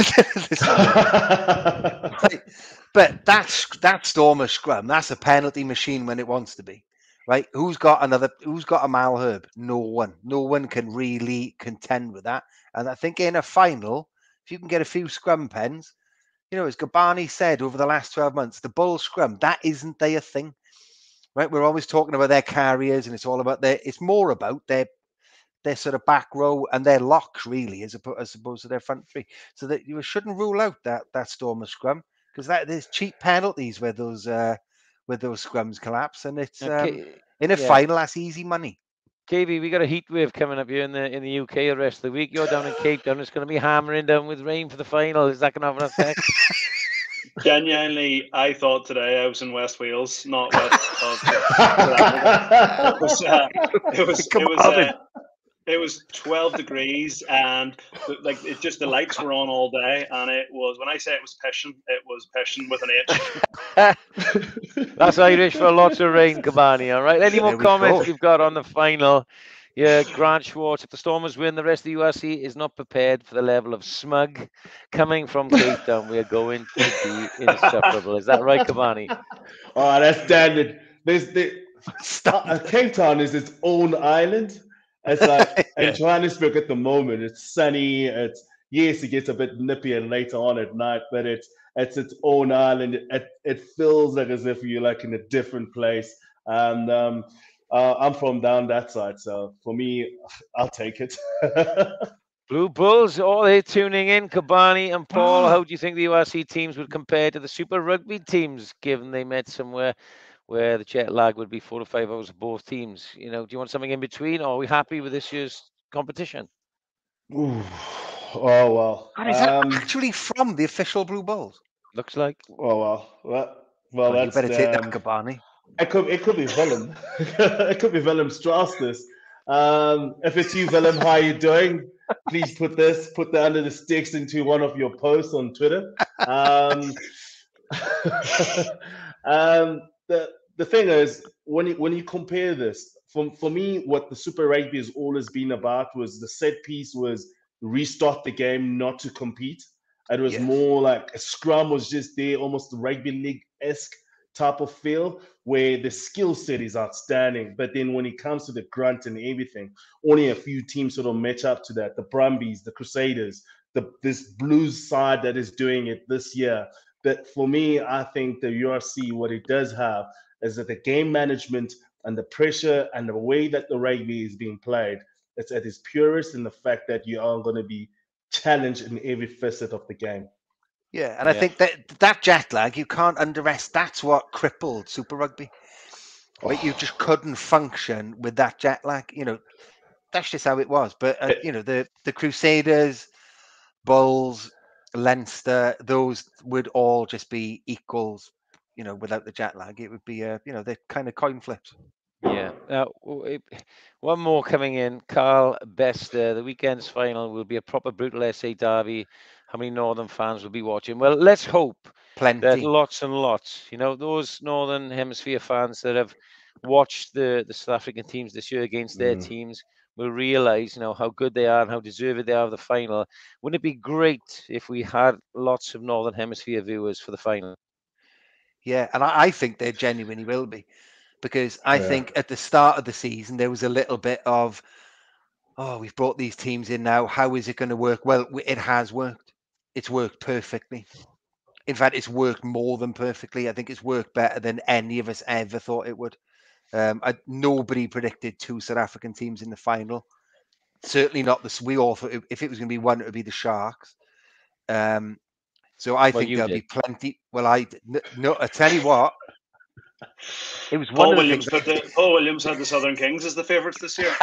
but that Stormer scrum, that's a penalty machine when it wants to be, right? Who's got a Malherbe? No one can really contend with that. And I think in a final, if you can get a few scrum pens, as Gcobani said over the last 12 months, the Bulls scrum, that isn't their thing, right? We're always talking about their carriers, and it's more about their sort of back row and their locks, really, as opposed to their front three. So that you shouldn't rule out that Stormer scrum, because there's cheap penalties where those scrums collapse, and it's in a final, that's easy money. KV, we got a heat wave coming up here in the UK the rest of the week. You're down in Cape Town. It's going to be hammering down with rain for the final. Is that going to have an effect? Genuinely, I thought today I was in West Wales, not West. It was 12 degrees, and the lights were on all day, and it was, when I say it was pissing with an H. That's Irish for lots of rain, Gcobani. All right. Any more comments you've got on the final? Yeah, Grant Schwartz. If the Stormers win, the rest of the URC is not prepared for the level of smug coming from Cape Town. We are going to be insufferable. Is that right, Gcobani? Oh, that's standard. Cape Town is its own island. It's like in Johannesburg at the moment, it's sunny. It gets a bit nippier later on at night, but it's its own island. It feels like as if you're like in a different place. And I'm from down that side, so for me, I'll take it. Blue Bulls, they're tuning in. Gcobani and Paul, how do you think the URC teams would compare to the Super Rugby teams, given they met somewhere where the jet lag would be 4 to 5 hours of both teams? Do you want something in between, or are we happy with this year's competition? Ooh, Oh well. And is that actually from the official Blue Bulls? Looks like. Oh well. You That's better take that, Gcobani. It could be Willem. It could be Willem Strauss. This. If it's you, Willem, how are you doing? Please put that under the sticks into one of your posts on Twitter. The thing is, when you compare this, for me, what the Super Rugby has always been about was the set piece was restart the game, not to compete. It was more like a scrum was just there, almost the rugby league-esque type of feel, where the skill set is outstanding. But then when it comes to the grunt and everything, only a few teams sort of match up to that. The Brumbies, the Crusaders, this Blues side that is doing it this year. But for me, I think the URC, what it does have is that the game management and the pressure and the way that the rugby is being played, it's at its purest in the fact that you are going to be challenged in every facet of the game. Yeah, and I think that jet lag, you can't underestimate. That's what crippled Super Rugby. Right? You just couldn't function with that jet lag. That's just how it was. But, the Crusaders, Bulls, Leinster, those would all just be equals, without the jet lag. It would be, they're kind of coin flips. Yeah. Now, one more coming in. Carl Bester. The weekend's final will be a proper brutal SA derby. How many Northern fans will be watching? Well, let's hope that lots and lots. Those Northern Hemisphere fans that have watched the South African teams this year against their teams will realise, how good they are and how deserving they are of the final. Wouldn't it be great if we had lots of Northern Hemisphere viewers for the final? Yeah, and I think they genuinely will be. Because I think at the start of the season, there was a little bit of, we've brought these teams in now. How is it going to work? Well, it has worked. It's worked perfectly. In fact, it's worked more than perfectly. I think it's worked better than any of us ever thought it would. Nobody predicted 2 South African teams in the final. Certainly not we all thought if it was going to be one, it would be the Sharks. So I think there'll be plenty. Well, I tell you what. It was Paul Williams had the Southern Kings as the favourites this year.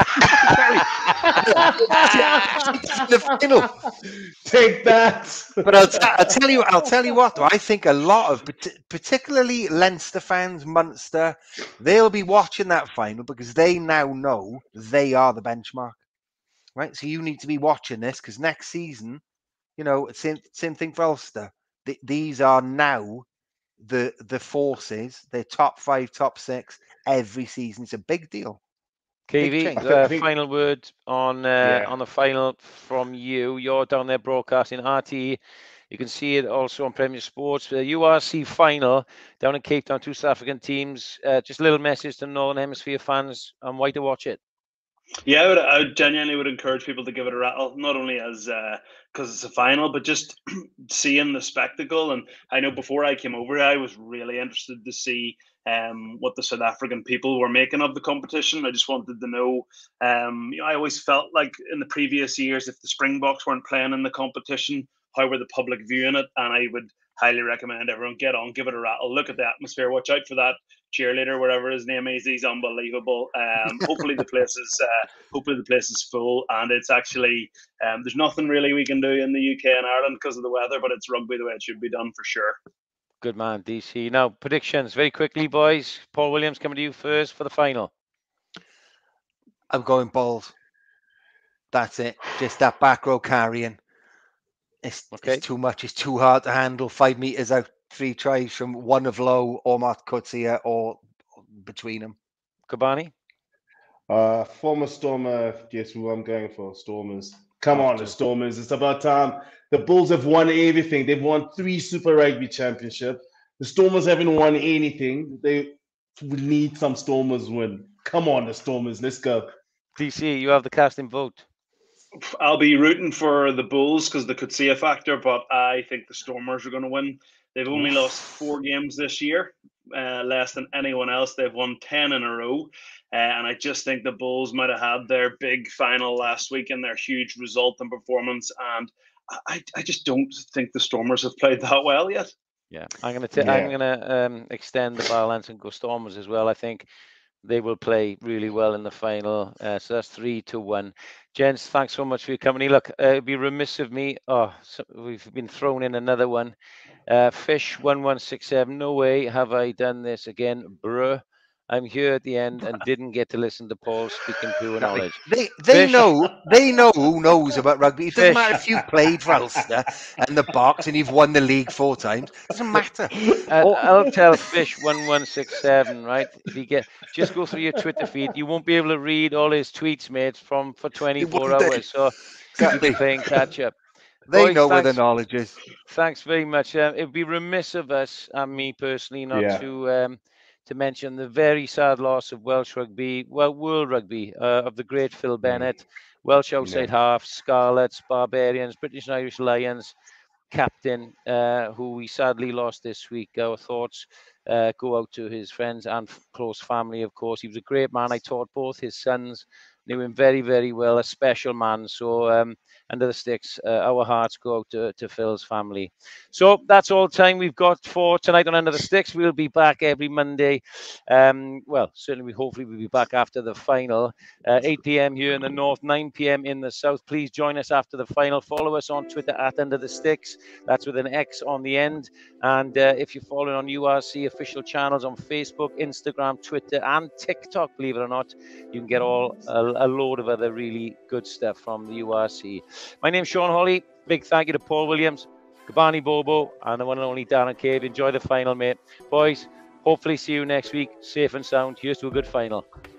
The final. Take that. But I'll tell you what, though. I think a lot of, particularly Leinster fans, Munster, they'll be watching that final because they now know they are the benchmark, right? So you need to be watching this because next season, same thing for Ulster. These are now the forces, they're top 5, top 6 every season. It's a big deal. KV, final word on the final from you. You're down there broadcasting aTthe. You can see it also on Premier Sports. URC final down in Cape Town, 2 South African teams. Just a little message to Northern Hemisphere fans on why to watch it. Yeah, I genuinely would encourage people to give it a rattle, not only as because it's a final, but just seeing the spectacle. And I know before I came over, I was really interested to see what the South African people were making of the competition. I just wanted to know. I always felt like in the previous years, if the Springboks weren't playing in the competition, how were the public viewing it? And I would highly recommend everyone get on, give it a rattle, look at the atmosphere, watch out for that cheerleader, whatever his name is. He's unbelievable. Hopefully the place is full, and it's actually there's nothing really we can do in the UK and Ireland because of the weather, but it's rugby the way it should be done for sure. Good man, DC. Now predictions very quickly, boys. Paul Williams, coming to you first for the final. I'm going Bulls. That's it. Just that back row carrying. It's too much. It's too hard to handle. 5 meters out, 3 tries from one of Lowe or Matt Coetzee or between them. Gcobani? Former Stormer, guess who I'm going for? Stormers. Come on, the Stormers. It's about time. The Bulls have won everything. They've won 3 Super Rugby Championship. The Stormers haven't won anything. They need some Stormers win. Come on, the Stormers. Let's go. DC, you have the casting vote. I'll be rooting for the Bulls because the Coetzee factor, but I think the Stormers are going to win. They've only lost 4 games this year, less than anyone else. They've won 10 in a row. And I just think the Bulls might have had their big final last week and their huge result and performance. And I just don't think the Stormers have played that well yet. Yeah, I'm gonna extend the balance and go Stormers as well. I think they will play really well in the final. So that's 3-1. Gents, thanks so much for your company. Look, it'd be remiss of me. We've been thrown in another one. Fish 1167. No way have I done this again, bruh. I'm here at the end and didn't get to listen to Paul speaking pure knowledge. They Fish. know who knows about rugby. It doesn't Fish. matter if you played for Ulster and the box and you've won the league 4 times. It doesn't matter. I'll tell Fish 1167, right? If you just go through your Twitter feed, you won't be able to read all his tweets, mate, for 24 hours. So you'll be playing catch up. They Boys, know where the knowledge is. Thanks very much. It'd be remiss of us and me personally not to mention the very sad loss of Welsh rugby, world rugby, of the great Phil Bennett, Welsh outside half, Scarlets, Barbarians, British and Irish Lions captain, who we sadly lost this week. Our thoughts go out to his friends and close family, of course. He was a great man. I taught both his sons, knew him very, very well, a special man. So under the sticks, our hearts go out to Phil's family. So that's all time we've got for tonight on Under the Sticks. We'll be back every Monday. Certainly, hopefully we'll be back after the final. 8 p.m. here in the north, 9 p.m. in the south. Please join us after the final. Follow us on Twitter at Under the Sticks. That's with an X on the end. And if you're following on URC official channels on Facebook, Instagram, Twitter, and TikTok, believe it or not, you can get a load of other really good stuff from the URC. My name's Sean Holley. Big thank you to Paul Williams, Gcobani, Bobo, and the one and only Darren Cave. Enjoy the final, mate. Boys, hopefully see you next week, safe and sound. Here's to a good final.